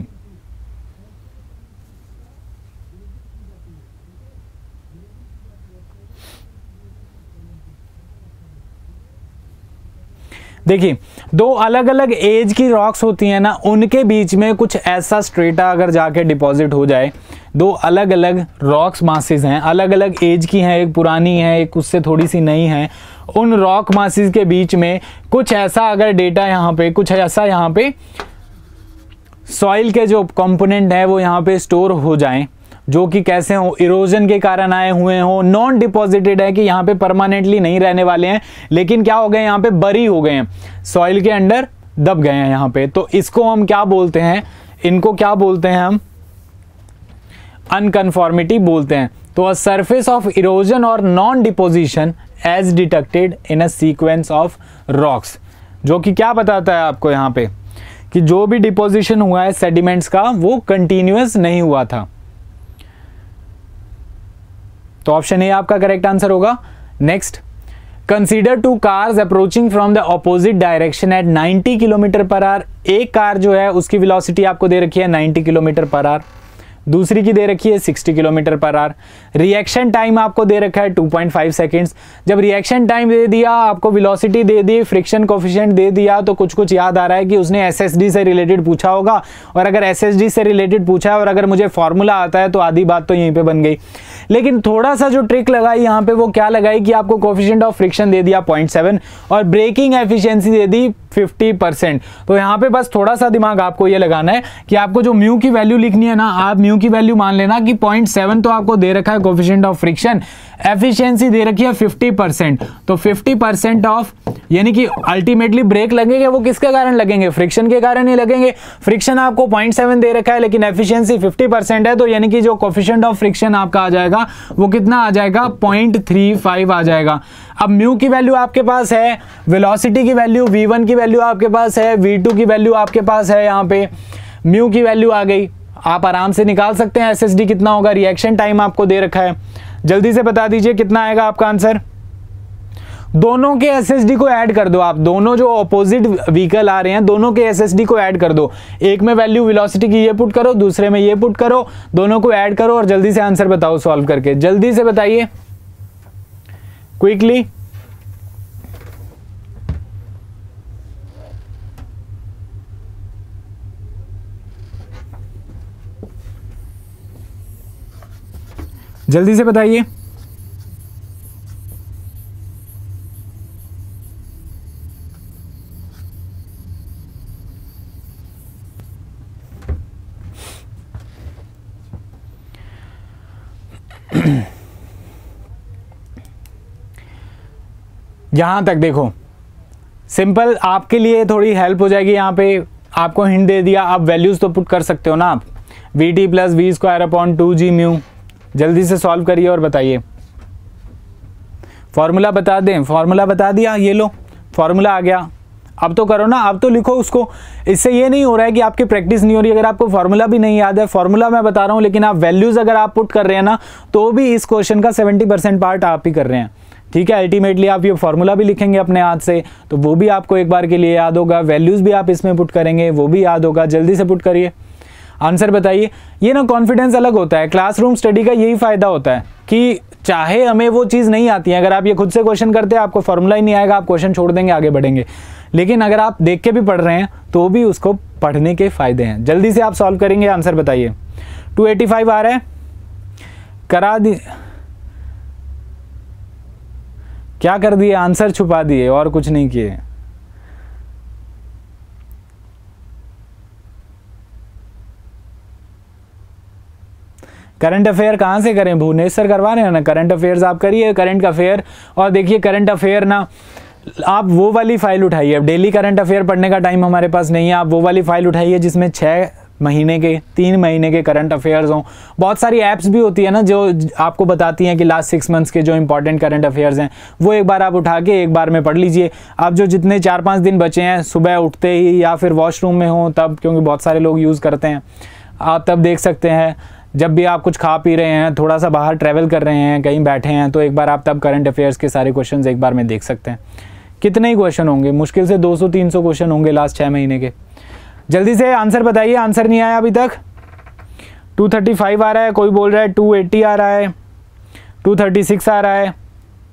देखिए, दो अलग अलग एज की रॉक्स होती हैं ना, उनके बीच में कुछ ऐसा स्ट्रेटा अगर जाके डिपॉजिट हो जाए, दो अलग अलग रॉक्स मासेस हैं, अलग अलग एज की हैं, एक पुरानी है एक उससे थोड़ी सी नई है, उन रॉक मासेस के बीच में कुछ ऐसा अगर डेटा यहाँ पे, कुछ ऐसा यहाँ पे सॉइल के जो कंपोनेंट है वो यहाँ पे स्टोर हो जाएं, जो कि कैसे हो, इरोजन के कारण आए हुए हो, नॉन डिपॉजिटेड है कि यहाँ पे परमानेंटली नहीं रहने वाले हैं, लेकिन क्या हो गए यहाँ पे बरी हो गए हैं, सॉइल के अंदर दब गए हैं यहाँ पे, तो इसको हम क्या बोलते हैं, इनको क्या बोलते हैं हम, अनकन्फॉर्मिटी बोलते हैं। तो अ सरफेस ऑफ इरोजन और non deposition as detected in a sequence of rocks, जो कि क्या बताता है आपको यहाँ पे कि जो भी डिपोजिशन हुआ है सेडिमेंट्स का वो कंटिन्यूअस नहीं हुआ था। तो ऑप्शन ए आपका करेक्ट आंसर होगा। Next, consider two cars approaching from the opposite direction at 90 kilometre per hour. एक कार जो है उसकी वेलोसिटी आपको दे रखी है 90 किलोमीटर पर आवर, दूसरी की दे रखी है 60 kilometre per our. Reaction time आपको दे रखा है 2.5 सेकेंड्स। जब रिएक्शन टाइम दे दिया, आपको वेलोसिटी दे दी, फ्रिक्शन कोफिशिएंट दे दिया, तो कुछ कुछ याद आ रहा है कि उसने एसएसडी से रिलेटेड पूछा होगा। और अगर एसएसडी से रिलेटेड पूछा है और अगर मुझे फॉर्मूला आता है तो आधी बात तो यहीं पे बन गई। लेकिन थोड़ा सा जो ट्रिक लगाई यहाँ पे वो क्या लगाई कि आपको कोफिशिएंट ऑफ फ्रिक्शन दे दिया 0.7 और ब्रेकिंग एफिशिएंसी दे दी 50%। तो यहाँ पे बस थोड़ा सा दिमाग आपको ये लगाना है कि आपको जो म्यू की वैल्यू लिखनी है ना, आप म्यू की वैल्यू मान लेना कि 0.7 तो आपको दे रखा है कोफिशिएंट ऑफ फ्रिक्शन, एफिशिएंसी दे रखी है 50%। तो 50% ऑफ यानी कि अल्टीमेटली ब्रेक लगेंगे वो किसके कारण लगेंगे? फ्रिक्शन के कारण ही लगेंगे। फ्रिक्शन आपको 0.7 दे रखा है लेकिन एफिशिएंसी 50% है, तो यानी कि जो कोफिशिएंट ऑफ फ्रिक्शन आपका आ जाएगा वो कितना आ जाएगा? 0.35 आ जाएगा। अब म्यू की वैल्यू आपके पास है, वेलोसिटी की वैल्यू, v1 की वैल्यू आपके पास है, v2 की वैल्यू आपके पास है, यहाँ पे म्यू की वैल्यू आ गई। आप आराम से निकाल सकते हैं एसएसडी कितना होगा। रिएक्शन टाइम आपको दे रखा है, जल्दी से बता दीजिए कितना आएगा आपका आंसर। दोनों के एसएसडी को ऐड कर दो आप, दोनों जो ऑपोजिट व्हीकल आ रहे हैं दोनों के एसएसडी को ऐड कर दो। एक में वैल्यू वेलोसिटी की ये पुट करो, दूसरे में ये पुट करो, दोनों को ऐड करो और जल्दी से आंसर बताओ सॉल्व करके। जल्दी से बताइए क्विकली। जल्दी से बताइए। यहां तक देखो, सिंपल आपके लिए थोड़ी हेल्प हो जाएगी। यहां पे आपको हिंट दे दिया, आप वैल्यूज तो पुट कर सकते हो ना आप, vt plus V square upon 2g म्यू। जल्दी से सॉल्व करिए और बताइए। फॉर्मूला बता दें, फॉर्मूला बता दिया, ये लो फॉर्मूला आ गया। अब तो करो ना, अब तो लिखो उसको। इससे ये नहीं हो रहा है कि आपकी प्रैक्टिस नहीं हो रही। अगर आपको फॉर्मूला भी नहीं याद है, फॉर्मूला मैं बता रहा हूँ लेकिन आप वैल्यूज अगर आप पुट कर रहे हैं ना, तो भी इस क्वेश्चन का 70% पार्ट आप ही कर रहे हैं। ठीक है, अल्टीमेटली आप ये फॉर्मूला भी लिखेंगे अपने हाथ से तो वो भी आपको एक बार के लिए याद होगा, वैल्यूज भी आप इसमें पुट करेंगे वो भी याद होगा। जल्दी से पुट करिए, आंसर बताइए। ये ना कॉन्फिडेंस अलग होता है, क्लासरूम स्टडी का यही फायदा होता है कि चाहे हमें वो चीज़ नहीं आती है, अगर आप ये खुद से क्वेश्चन करते हैं आपको फॉर्मूला ही नहीं आएगा, आप क्वेश्चन छोड़ देंगे, आगे बढ़ेंगे। लेकिन अगर आप देख के भी पढ़ रहे हैं तो भी उसको पढ़ने के फायदे हैं। जल्दी से आप सॉल्व करेंगे, आंसर बताइए। 285 आ रहा है, करा दी, क्या कर दिए? आंसर छुपा दिए और कुछ नहीं किए। करंट अफेयर कहाँ से करें? भुवनेश सर करवा रहे हैं ना, करंट अफेयर्स आप करिए, करंट अफेयर। और देखिए करंट अफेयर ना, आप वो वाली फाइल उठाइए। अब डेली करंट अफेयर पढ़ने का टाइम हमारे पास नहीं है, आप वो वाली फाइल उठाइए जिसमें 6 महीने के, 3 महीने के करंट अफेयर्स हों। बहुत सारी ऐप्स भी होती है ना जो आपको बताती हैं कि लास्ट 6 मंथ्स के जो इंपॉर्टेंट करंट अफेयर्स हैं वो एक बार आप उठा के एक बार में पढ़ लीजिए। आप जो जितने 4-5 दिन बचे हैं, सुबह उठते ही या फिर वॉशरूम में हो तब, क्योंकि बहुत सारे लोग यूज़ करते हैं, आप तब देख सकते हैं। जब भी आप कुछ खा पी रहे हैं, थोड़ा सा बाहर ट्रैवल कर रहे हैं, कहीं बैठे हैं, तो एक बार आप तब करंट अफेयर्स के सारे क्वेश्चंस एक बार में देख सकते हैं। कितने ही क्वेश्चन होंगे, मुश्किल से 200-300 क्वेश्चन होंगे लास्ट 6 महीने के। जल्दी से आंसर बताइए, आंसर नहीं आया अभी तक। 235 आ रहा है, कोई बोल रहा है 280 आ रहा है, 236 आ रहा है।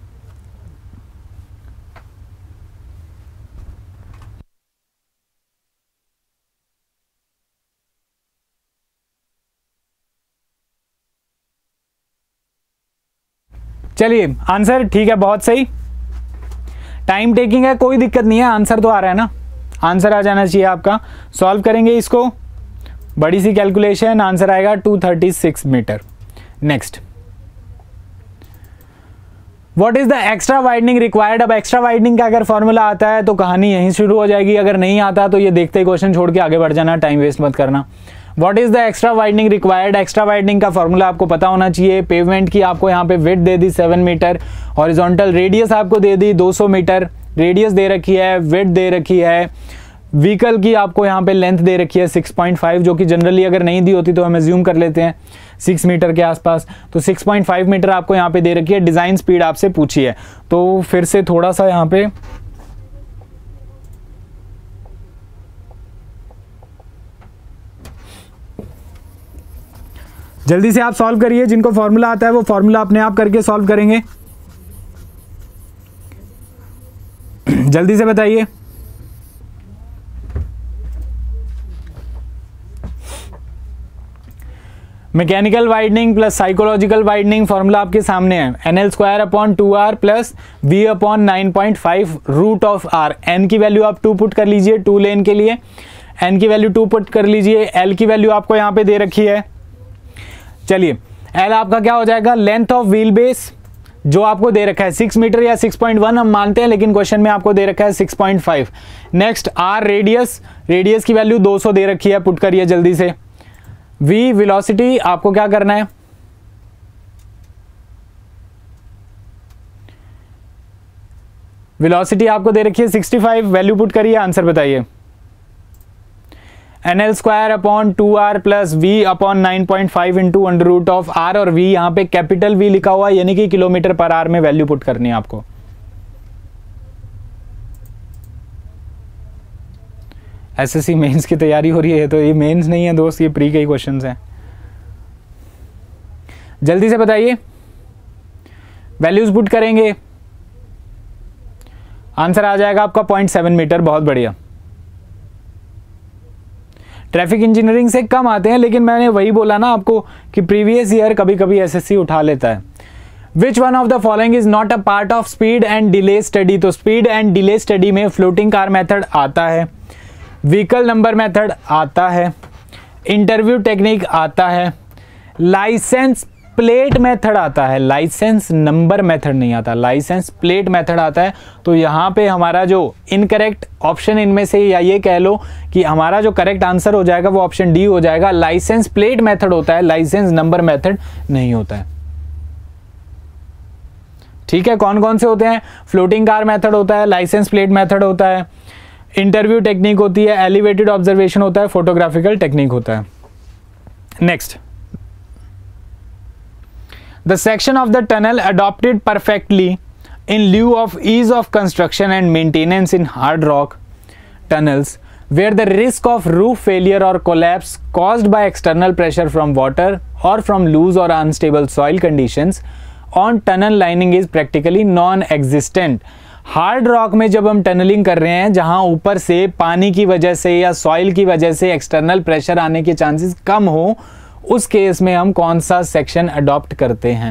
चलिए आंसर ठीक है, बहुत सही। टाइम टेकिंग है, कोई दिक्कत नहीं है, आंसर तो आ रहा है ना, आंसर आ जाना चाहिए आपका। सॉल्व करेंगे इसको, बड़ी सी कैलकुलेशन, आंसर आएगा 236 metre. Next, what is the extra widening required? अब एक्स्ट्रा वाइडनिंग का अगर फॉर्मूला आता है तो कहानी यहीं शुरू हो जाएगी, अगर नहीं आता तो ये देखते ही क्वेश्चन छोड़ के आगे बढ़ जाना, टाइम वेस्ट मत करना। What is the extra widening required? Extra widening का फॉर्मूला आपको पता होना चाहिए। पेवमेंट की आपको यहाँ पे विड्थ दे दी 7 मीटर, हॉरिजॉन्टल रेडियस आपको दे दी 200 मीटर, रेडियस दे रखी है, विड्थ दे रखी है व्हीकल की आपको यहाँ पे लेंथ दे रखी है 6.5, जो कि जनरली अगर नहीं दी होती तो हम एज्यूम कर लेते हैं 6 मीटर के आसपास। तो 6.5 मीटर आपको यहाँ पे दे रखी है। डिज़ाइन स्पीड आपसे पूछी है, तो फिर से थोड़ा सा यहाँ पे जल्दी से आप सॉल्व करिए। जिनको फॉर्मूला आता है वो फॉर्मूला अपने आप करके सॉल्व करेंगे। जल्दी से बताइए। Mechanical widening plus psychological widening formula आपके सामने है। NL² / 2R plus V/9.5 root of R। N की वैल्यू आप 2 पुट कर लीजिए, 2 लेन के लिए N की वैल्यू 2 पुट कर लीजिए। L की वैल्यू आपको यहाँ पे दे रखी है। चलिए L आपका क्या हो जाएगा, लेंथ ऑफ व्हील बेस जो आपको दे रखा है 6 मीटर या 6.1 हम मानते हैं, लेकिन क्वेश्चन में आपको दे रखा है 6.5। नेक्स्ट R रेडियस, रेडियस की वैल्यू 200 दे रखी है, पुट करिए जल्दी से। V वेलोसिटी आपको क्या करना है, वेलोसिटी आपको दे रखी है 65, वैल्यू पुट करिए, आंसर बताइए। NL² / 2R plus V/9.5 into √R, और V यहाँ पे कैपिटल V लिखा हुआ है, यानी कि किलोमीटर पर आवर में वैल्यू पुट करनी है आपको। SSC मेंस की तैयारी हो रही है, तो ये मेंस नहीं है दोस्त, ये प्री के ही क्वेश्चंस हैं। जल्दी से बताइए, वैल्यूज पुट करेंगे, आंसर आ जाएगा आपका 0.7 मीटर। बहुत बढ़िया। ट्रैफिक इंजीनियरिंग से कम आते हैं, लेकिन मैंने वही बोला ना आपको कि प्रीवियस ईयर कभी कभी SSC उठा लेता है। Which one of the following is not a part of speed and delay study. तो स्पीड एंड डिले स्टडी में फ्लोटिंग कार मेथड आता है, व्हीकल नंबर मेथड आता है, इंटरव्यू टेक्निक आता है, लाइसेंस प्लेट मेथड आता है, लाइसेंस नंबर मेथड नहीं आता, लाइसेंस प्लेट मेथड आता है। तो यहाँ पे हमारा जो इनकरेक्ट ऑप्शन इनमें से, या ये कह लो कि हमारा जो करेक्ट आंसर हो जाएगा वो ऑप्शन डी हो जाएगा। लाइसेंस प्लेट मेथड होता है, लाइसेंस नंबर मेथड नहीं होता है। ठीक है, कौन कौन से होते हैं, फ्लोटिंग कार मेथड होता है, लाइसेंस प्लेट मेथड होता है, इंटरव्यू टेक्निक होती है, एलिवेटेड ऑब्जर्वेशन होता है, फोटोग्राफिकल टेक्निक होता है। Next, the section of the tunnel adopted perfectly in lieu of ease of construction and maintenance in hard rock tunnels where the risk of roof failure or collapse caused by external pressure from water or from loose or unstable soil conditions on tunnel lining is practically non-existent। Hard rock में जब हम tunnelling कर रहे हैं, जहां ऊपर से पानी की वजह से या सॉइल की वजह से एक्सटर्नल प्रेशर आने के चांसेस कम हो, उस केस में हम कौन सा सेक्शन अडॉप्ट करते हैं,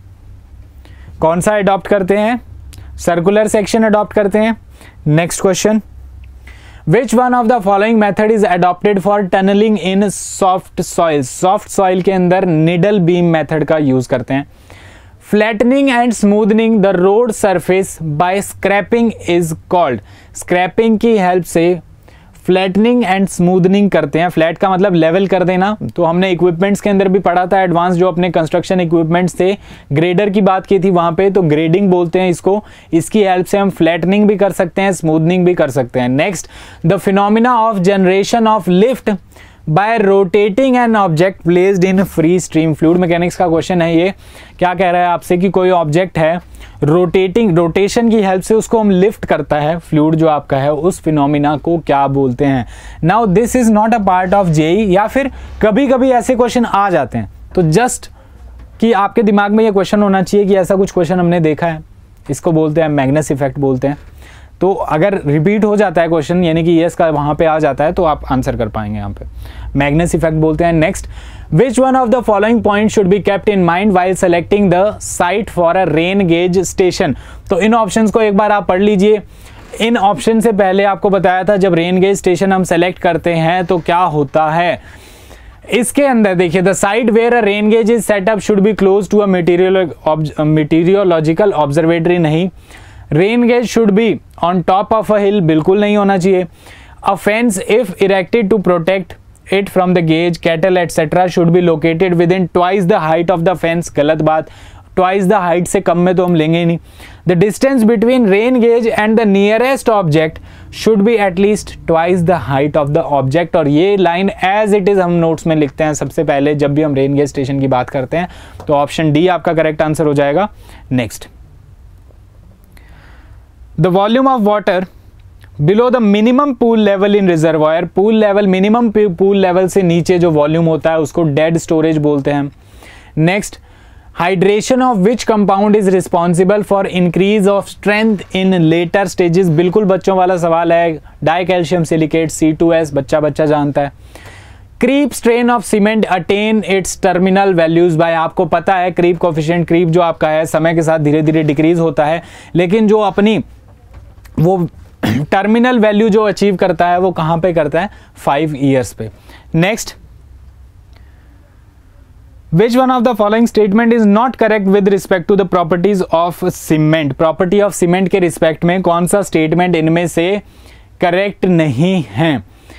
कौन सा अडॉप्ट करते हैं, सर्कुलर सेक्शन अडॉप्ट करते हैं। Next question, which one of the following method is adopted for tunnelling in soft soil. Soft soil के अंदर निडल बीम मेथड का यूज करते हैं। Flattening and smoothening the road surface by scraping is called. Scraping की help से flattening and smoothening करते हैं। Flat का मतलब लेवल कर देना, तो हमने इक्विपमेंट्स के अंदर भी पढ़ा था, एडवांस जो अपने कंस्ट्रक्शन इक्विपमेंट्स थे, ग्रेडर की बात की थी वहां पे, तो ग्रेडिंग बोलते हैं इसको। इसकी हेल्प से हम फ्लैटनिंग भी कर सकते हैं, स्मूदनिंग भी कर सकते हैं। Next, the phenomena of generation of lift by rotating an object placed in free stream fluid mechanics का क्वेश्चन है ये। क्या कह रहा है आपसे कि कोई ऑब्जेक्ट है, रोटेशन की हेल्प से उसको हम लिफ्ट करता है, फ्लूइड जो आपका है, उस फिनोमिना को क्या बोलते हैं। Now this is not a part of JE, या फिर कभी कभी ऐसे क्वेश्चन आ जाते हैं, तो जस्ट कि आपके दिमाग में ये क्वेश्चन होना चाहिए कि ऐसा कुछ क्वेश्चन हमने देखा है, इसको बोलते हैं मैग्नस इफेक्ट बोलते हैं। तो अगर रिपीट हो जाता है क्वेश्चन, यानी कि यस का वहां पे आ जाता है, तो आप आंसर कर पाएंगे, यहाँ पे मैग्नस इफेक्ट बोलते हैं। Next, which one of the following point should be kept in mind while selecting the site for a rain gauge station. तो इन ऑप्शंस को एक बार आप पढ़ लीजिए। इन ऑप्शन से पहले आपको बताया था जब रेन गेज स्टेशन हम सेलेक्ट करते हैं तो क्या होता है। इसके अंदर देखिए, the site where a rain gauge is set up should be close to a meteorological observatory, नहीं। Rain gauge should be on top of a hill, बिल्कुल नहीं होना चाहिए। A fence if erected to protect it from the gauge, cattle etcetera should be located within twice the height of the fence, गलत बात। Twice the height से कम में तो हम लेंगे ही नहीं। The distance between rain gauge and the nearest object should be at least twice the height of the object. और ये लाइन एज इट इज हम नोट्स में लिखते हैं सबसे पहले जब भी हम रेन गेज स्टेशन की बात करते हैं। तो ऑप्शन डी आपका करेक्ट आंसर हो जाएगा। Next, the volume of water below the minimum pool level in reservoir. Pool level, minimum pool level से नीचे जो वॉल्यूम होता है उसको डेड स्टोरेज बोलते हैं। Next, hydration of which compound is responsible for increase of strength in later stages. बिल्कुल बच्चों वाला सवाल है। डाई कैल्शियम सिलिकेट C2S, बच्चा जानता है। Creep strain of cement attain its terminal values by. आपको पता है क्रीप कोफिशिएंट, क्रीप जो आपका है समय के साथ धीरे धीरे डिक्रीज होता है, लेकिन जो अपनी वो टर्मिनल वैल्यू जो अचीव करता है वो कहां पे करता है? 5 ईयर्स पे। Next, which one of the following statement is not correct with respect to the properties of cement. Property of cement के रिस्पेक्ट में कौन सा स्टेटमेंट इनमें से करेक्ट नहीं है?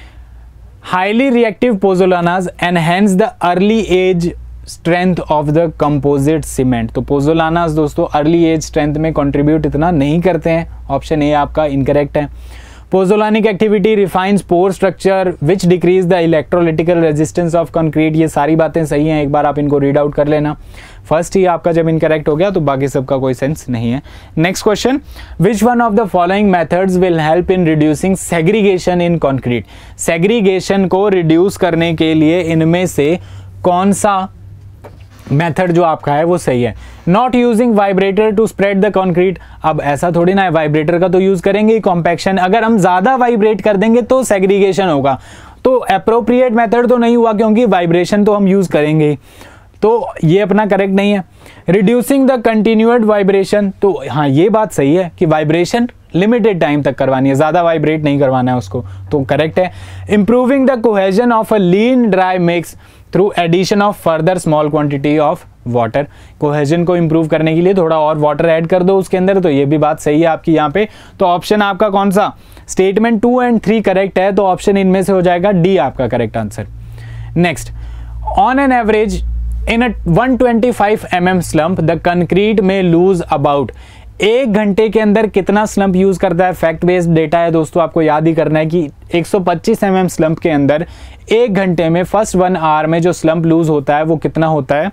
Highly reactive pozzolanas enhance the early age strength of the composite cement. तो pozzolanas दोस्तों अर्ली एज स्ट्रेंथ में कंट्रीब्यूट इतना नहीं करते हैं। ऑप्शन ए आपका इनकरेक्ट है। Pozzolanic activity refines pore structure which decrease the electrolytical resistance of concrete. ये सारी बातें सही हैं, एक बार आप इनको रीड आउट कर लेना। फर्स्ट ही आपका जब इनकरेक्ट हो गया तो बाकी सबका कोई सेंस नहीं है। Next question, which one of the following methods will help in reducing segregation in concrete. Segregation को रिड्यूस करने के लिए इनमें से कौन सा मेथड जो आपका है वो सही है? Not using vibrator to spread the concrete. अब ऐसा थोड़ी ना है, वाइब्रेटर का तो यूज करेंगे ही। कॉम्पैक्शन, अगर हम ज्यादा वाइब्रेट कर देंगे तो सेग्रीगेशन होगा, तो अप्रोप्रिएट मेथड तो नहीं हुआ क्योंकि वाइब्रेशन तो हम यूज करेंगे, तो ये अपना करेक्ट नहीं है। रिड्यूसिंग द कंटिन्यूड वाइब्रेशन, तो हाँ ये बात सही है कि वाइब्रेशन लिमिटेड टाइम तक करवानी है, ज्यादा वाइब्रेट नहीं करवाना है उसको, तो करेक्ट है। Improving the cohesion of a lean dry mix through addition of further small quantity of water. Cohesion को इंप्रूव करने के लिए थोड़ा और वाटर ऐड कर दो उसके अंदर, तो ये भी बात सही है आपकी यहाँ पे। तो ऑप्शन आपका कौन सा? स्टेटमेंट 2 और 3 करेक्ट है, तो ऑप्शन इनमें से हो जाएगा डी आपका correct answer. Next, on an average in a 125 mm slump the concrete में लूज अबाउट। 1 घंटे के अंदर कितना स्लम्प यूज करता है? फैक्ट बेस्ड डेटा है दोस्तों, आपको याद ही करना है कि 125 mm स्लम्प के अंदर 1 घंटे में फर्स्ट 1 आवर में जो स्लम्प लूज होता है वो कितना होता है?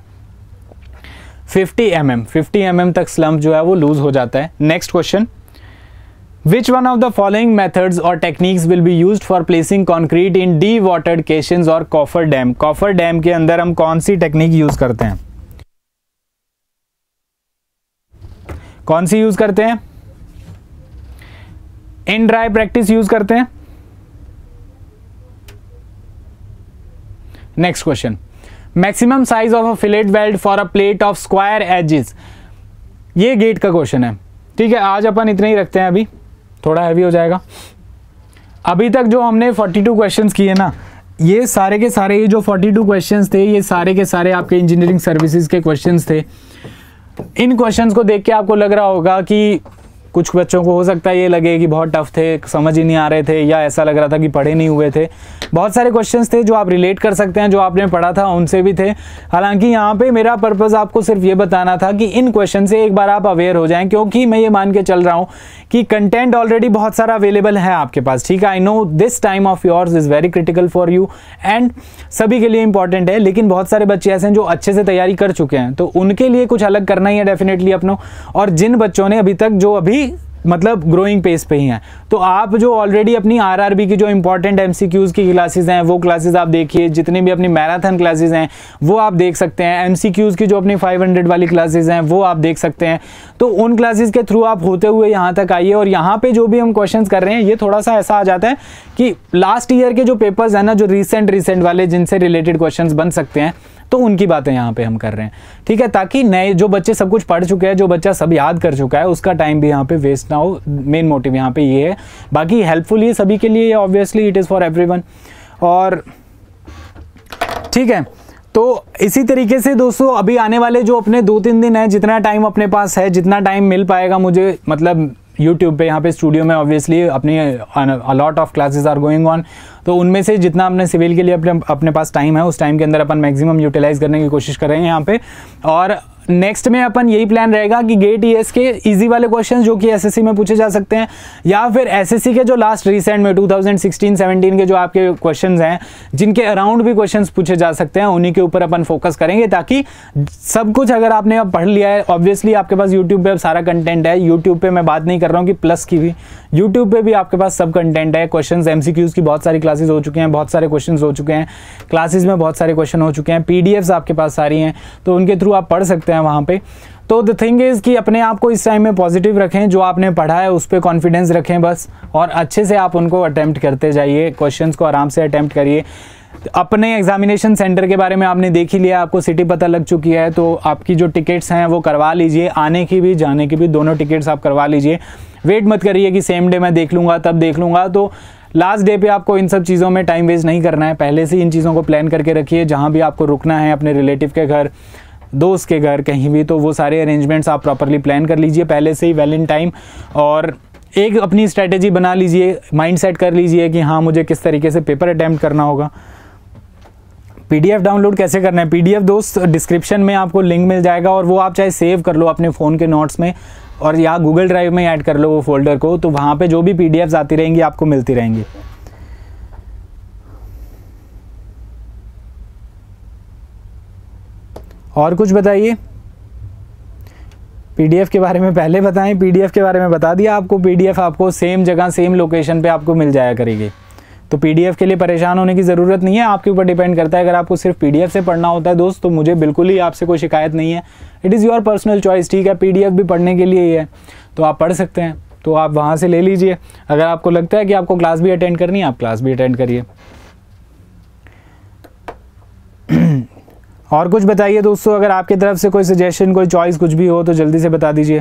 50 mm तक स्लम्प जो है वो लूज हो जाता है। Next question, which one of the following methods और techniques will be used for placing concrete in dewatered caissons और कॉफर डैम। कॉफर डैम के अंदर हम कौन सी टेक्निक यूज करते हैं? कौन सी यूज करते हैं? इन ड्राई प्रैक्टिस यूज करते हैं। Next question, maximum size of a fillet weld for a plate of square edges. ये गेट का क्वेश्चन है, ठीक है। आज अपन इतने ही रखते हैं, अभी थोड़ा हैवी हो जाएगा। अभी तक जो हमने 42 क्वेश्चंस किए ना, ये सारे के सारे ये जो 42 क्वेश्चंस थे ये सारे के सारे आपके इंजीनियरिंग सर्विसेज के क्वेश्चंस थे। इन क्वेश्चंस को देख के आपको लग रहा होगा कि कुछ बच्चों को हो सकता है ये लगे कि बहुत टफ थे, समझ ही नहीं आ रहे थे, या ऐसा लग रहा था कि पढ़े नहीं हुए थे। बहुत सारे क्वेश्चंस थे जो आप रिलेट कर सकते हैं, जो आपने पढ़ा था उनसे भी थे। हालांकि यहाँ पे मेरा पर्पस आपको सिर्फ ये बताना था कि इन क्वेश्चन से एक बार आप अवेयर हो जाएं, क्योंकि मैं ये मान के चल रहा हूँ कि कंटेंट ऑलरेडी बहुत सारा अवेलेबल है आपके पास, ठीक है। I know this time of yours is very critical for you and सभी के लिए इंपॉर्टेंट है, लेकिन बहुत सारे बच्चे ऐसे हैं जो अच्छे से तैयारी कर चुके हैं, तो उनके लिए कुछ अलग करना ही है डेफिनेटली अपनों। और जिन बच्चों ने अभी तक जो अभी मतलब ग्रोइंग पेस पे ही हैं, तो आप जो ऑलरेडी अपनी आरआरबी की जो इंपॉर्टेंट एमसीक्यूज की क्लासेस हैं वो क्लासेस आप देखिए, जितनी भी अपनी मैराथन क्लासेस हैं वो आप देख सकते हैं, एमसीक्यूज की जो अपनी 500 वाली क्लासेस हैं वो आप देख सकते हैं। तो उन क्लासेस के थ्रू आप होते हुए यहाँ तक आइए। और यहाँ पे जो भी हम क्वेश्चंस कर रहे हैं ये थोड़ा सा ऐसा आ जाता है कि लास्ट ईयर के जो पेपर्स हैं ना, जो रिसेंट वाले जिनसे रिलेटेड क्वेश्चंस बन सकते हैं, तो उनकी बातें यहाँ पे हम कर रहे हैं, ठीक है, ताकि नए जो बच्चे सब कुछ पढ़ चुके हैं, जो बच्चा सब याद कर चुका है, उसका टाइम भी यहाँ पे वेस्ट ना हो। मेन मोटिव यहाँ पे ये है। बाकी हेल्पफुल ये सभी के लिए, obviously it is for everyone. और ठीक है, तो इसी तरीके से दोस्तों अभी आने वाले जो अपने 2-3 दिन है, जितना टाइम अपने पास है, जितना टाइम मिल पाएगा मुझे, मतलब यूट्यूब पे यहाँ पे स्टूडियो में ऑब्वियसली अपनी a lot of classes are going on, तो उनमें से जितना अपने सिविल के लिए अपने पास टाइम है, उस टाइम के अंदर अपन मैक्सिमम यूटिलाइज करने की कोशिश कर रहे हैं यहाँ पे। और नेक्स्ट में अपन यही प्लान रहेगा कि गेट ईएस के इजी वाले क्वेश्चन जो कि एसएससी में पूछे जा सकते हैं, या फिर एसएससी के जो लास्ट रिसेंट में 2016-17 के जो आपके क्वेश्चंस हैं जिनके अराउंड भी क्वेश्चंस पूछे जा सकते हैं, उन्हीं के ऊपर अपन फोकस करेंगे, ताकि सब कुछ अगर आपने अब पढ़ लिया है, ऑब्वियसली आपके पास यूट्यूब पे अब सारा कंटेंट है। यूट्यूब पे मैं बात नहीं कर रहा हूँ कि प्लस की भी, यूट्यूब पे भी आपके पास सब कंटेंट है। क्वेश्चंस एमसीक्यूज की बहुत सारी क्लासेस हो चुके हैं, बहुत सारे क्वेश्चंस हो चुके हैं, क्लासेस में बहुत सारे क्वेश्चन हो चुके हैं, पीडीएफ्स आपके पास सारी हैं, तो उनके थ्रू आप पढ़ सकते हैं वहाँ पे। तो द थिंग इज़ कि अपने आप को इस टाइम में पॉजिटिव रखें, जो आपने पढ़ा है उस पर कॉन्फिडेंस रखें बस, और अच्छे से आप उनको अटैम्प्ट करते जाइए, क्वेश्चंस को आराम से अटैम्प्ट करिए। अपने एग्जामिनेशन सेंटर के बारे में आपने देख ही लिया, आपको सिटी पता लग चुकी है, तो आपकी जो टिकट्स हैं वो करवा लीजिए, आने की भी जाने की भी दोनों टिकट्स आप करवा लीजिए। वेट मत करिए कि सेम डे मैं देख लूँगा तब देख लूँगा, तो लास्ट डे पे आपको इन सब चीज़ों में टाइम वेस्ट नहीं करना है। पहले से इन चीज़ों को प्लान करके रखिए, जहाँ भी आपको रुकना है, अपने रिलेटिव के घर, दोस्त के घर, कहीं भी, तो वो सारे अरेंजमेंट्स आप प्रॉपरली प्लान कर लीजिए पहले से ही, वेल इन टाइम। और एक अपनी स्ट्रेटेजी बना लीजिए, माइंड सेट कर लीजिए कि हाँ मुझे किस तरीके से पेपर अटैम्प्ट करना होगा। पीडीएफ डाउनलोड कैसे करना है? पीडीएफ दोस्त डिस्क्रिप्शन में आपको लिंक मिल जाएगा, और वो आप चाहे सेव कर लो अपने फ़ोन के नोट्स में, और या गूगल ड्राइव में ऐड कर लो वो फोल्डर को, तो वहाँ पे जो भी पीडीएफ्स आती रहेंगी आपको मिलती रहेंगी। और कुछ बताइए, पीडीएफ के बारे में पहले बताएं। पीडीएफ के बारे में बता दिया आपको, पीडीएफ आपको सेम जगह सेम लोकेशन पे आपको मिल जाया करेगी, तो पीडीएफ के लिए परेशान होने की ज़रूरत नहीं है, आपके ऊपर डिपेंड करता है। अगर आपको सिर्फ पीडीएफ से पढ़ना होता है दोस्त, तो मुझे बिल्कुल ही आपसे कोई शिकायत नहीं है, it is your personal choice, ठीक है। पीडीएफ भी पढ़ने के लिए ही है, तो आप पढ़ सकते हैं, तो आप वहाँ से ले लीजिए। अगर आपको लगता है कि आपको क्लास भी अटेंड करनी है, आप क्लास भी अटेंड करिए। और कुछ बताइए दोस्तों, अगर आपकी तरफ से कोई सजेशन, कोई चॉइस कुछ भी हो तो जल्दी से बता दीजिए।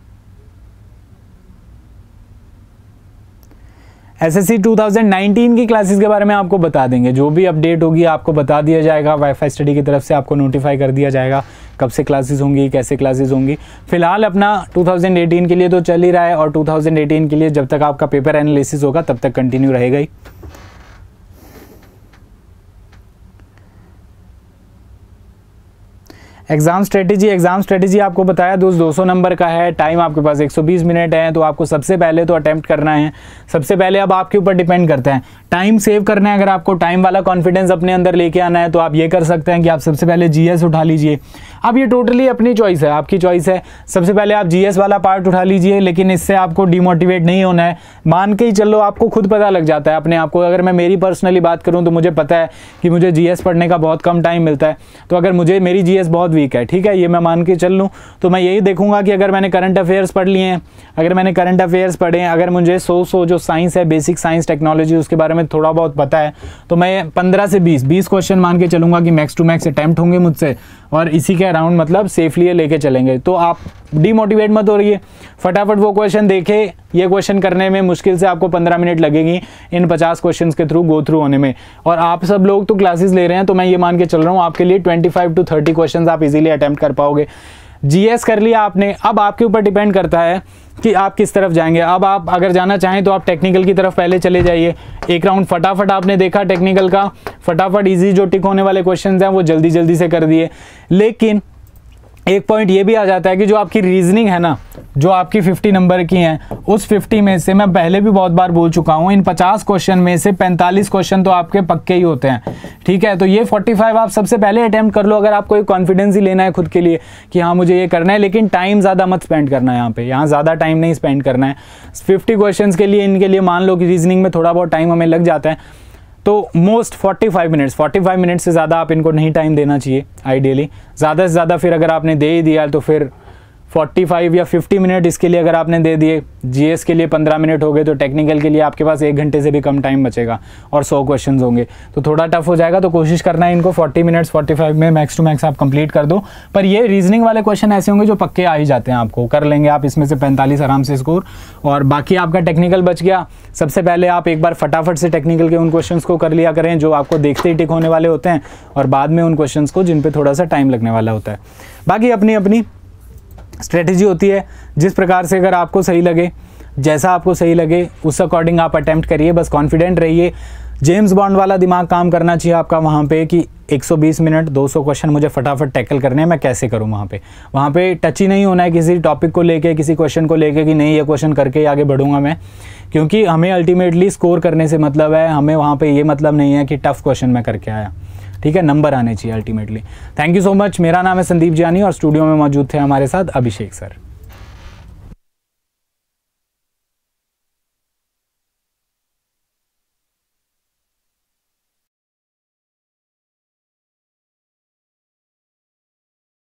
एसएससी 2019 की क्लासेस के बारे में आपको बता देंगे, जो भी अपडेट होगी आपको बता दिया जाएगा, वाईफाई स्टडी की तरफ से आपको नोटिफाई कर दिया जाएगा कब से क्लासेस होंगी, कैसे क्लासेस होंगी। फिलहाल अपना 2018 के लिए तो चल ही रहा है, और 2018 के लिए जब तक आपका पेपर एनालिसिस होगा तब तक कंटिन्यू रहेगा ही। एग्जाम स्ट्रेटेजी आपको बताया दोस्त 200 नंबर का है, टाइम आपके पास 120 मिनट है, तो आपको सबसे पहले तो अटेम्प्ट करना है। सबसे पहले अब आपके ऊपर डिपेंड करता है, टाइम सेव करना है। अगर आपको टाइम वाला कॉन्फिडेंस अपने अंदर लेके आना है तो आप ये कर सकते हैं कि आप सबसे पहले जीएस उठा लीजिए। अब ये टोटली अपनी चॉइस है, आपकी चॉइस है। सबसे पहले आप जीएस वाला पार्ट उठा लीजिए, लेकिन इससे आपको डिमोटिवेट नहीं होना है। मान के ही चलो, आपको खुद पता लग जाता है अपने आप को। अगर मैं मेरी पर्सनली बात करूँ तो मुझे पता है कि मुझे जीएस पढ़ने का बहुत कम टाइम मिलता है, तो अगर मुझे मेरी जीएस बहुत वीक है, ठीक है, ये मैं मान के चल लूँ, तो मैं यही देखूंगा कि अगर मैंने करंट अफेयर्स पढ़ लिए हैं, अगर मैंने करंट अफेयर्स पढ़े हैं, अगर मुझे 100 जो साइंस है, बेसिक साइंस टेक्नोलॉजी, उसके बारे में थोड़ा बहुत पता है, तो मैं 15 से 20 क्वेश्चन मान के चलूंगा कि मैक्स टू मैक्स अटैम्प्ट होंगे मुझसे, और इसी के अराउंड मतलब सेफली लेके चलेंगे। तो आप डीमोटिवेट मत हो रही है, फटाफट वो क्वेश्चन देखे। ये क्वेश्चन करने में मुश्किल से आपको 15 मिनट लगेगी इन 50 क्वेश्चन के थ्रू गो थ्रू होने में, और आप सब लोग तो क्लासेस ले रहे हैं, तो मैं ये मान के चल रहा हूँ आपके लिए 25 to 30 क्वेश्चन आप इजीली अटेम्प्ट कर पाओगे। जीएस कर लिया आपने, अब आपके ऊपर डिपेंड करता है कि आप किस तरफ जाएंगे। अब आप अगर जाना चाहें तो आप टेक्निकल की तरफ पहले चले जाइए। एक राउंड फटाफट आपने देखा टेक्निकल का, फटाफट इजी जो टिक होने वाले क्वेश्चंस हैं वो जल्दी जल्दी से कर दिए। लेकिन एक पॉइंट ये भी आ जाता है कि जो आपकी रीजनिंग है ना, जो आपकी 50 नंबर की हैं, उस 50 में से मैं पहले भी बहुत बार बोल चुका हूँ, इन 50 क्वेश्चन में से 45 क्वेश्चन तो आपके पक्के ही होते हैं, ठीक है। तो ये 45 आप सबसे पहले अटेम्प्ट कर लो, अगर आपको एक कॉन्फिडेंस ही लेना है खुद के लिए कि हाँ मुझे ये करना है। लेकिन टाइम ज़्यादा मत स्पेंड करना है यहाँ ज़्यादा टाइम नहीं स्पेंड करना है। 50 क्वेश्चन के लिए, इनके लिए मान लो कि रीजनिंग में थोड़ा बहुत टाइम हमें लग जाता है, तो मोस्ट 45 मिनट से ज़्यादा आप इनको नहीं टाइम देना चाहिए आइडियली। ज़्यादा से ज़्यादा फिर अगर आपने दे ही दिया तो फिर 45 या 50 मिनट इसके लिए अगर आपने दे दिए। जीएस के लिए 15 मिनट हो गए, तो टेक्निकल के लिए आपके पास 1 घंटे से भी कम टाइम बचेगा, और 100 क्वेश्चंस होंगे, तो थोड़ा टफ हो जाएगा। तो कोशिश करना है इनको 40 मिनट्स 45 में मैक्स टू मैक्स आप कंप्लीट कर दो। पर ये रीजनिंग वाले क्वेश्चन ऐसे होंगे जो पक्के आ ही जाते हैं, आपको कर लेंगे आप इसमें से 45 आराम से स्कोर, और बाकी आपका टेक्निकल बच गया। सबसे पहले आप एक बार फटाफट से टेक्निकल के उन क्वेश्चन को कर लिया करें जो आपको देखते ही टिक होने वाले होते हैं, और बाद में उन क्वेश्चन को जिन पर थोड़ा सा टाइम लगने वाला होता है। बाकी अपनी अपनी स्ट्रेटजी होती है, जिस प्रकार से अगर आपको सही लगे, जैसा आपको सही लगे उस अकॉर्डिंग आप अटेम्प्ट करिए। बस कॉन्फिडेंट रहिए, जेम्स बॉन्ड वाला दिमाग काम करना चाहिए आपका वहाँ पे कि 120 मिनट 200 क्वेश्चन मुझे फटाफट टैकल करने हैं, मैं कैसे करूँ। वहाँ पे टच ही नहीं होना है किसी टॉपिक को लेके, किसी क्वेश्चन को लेके कि नहीं ये क्वेश्चन करके ही आगे बढ़ूंगा मैं, क्योंकि हमें अल्टीमेटली स्कोर करने से मतलब है, हमें वहाँ पे ये मतलब नहीं है कि टफ क्वेश्चन मैं करके आया। ठीक है, नंबर आने चाहिए ultimately. Thank you so much. मेरा नाम है संदीप जानी और स्टूडियो में मौजूद थे हमारे साथ अभिषेक सर।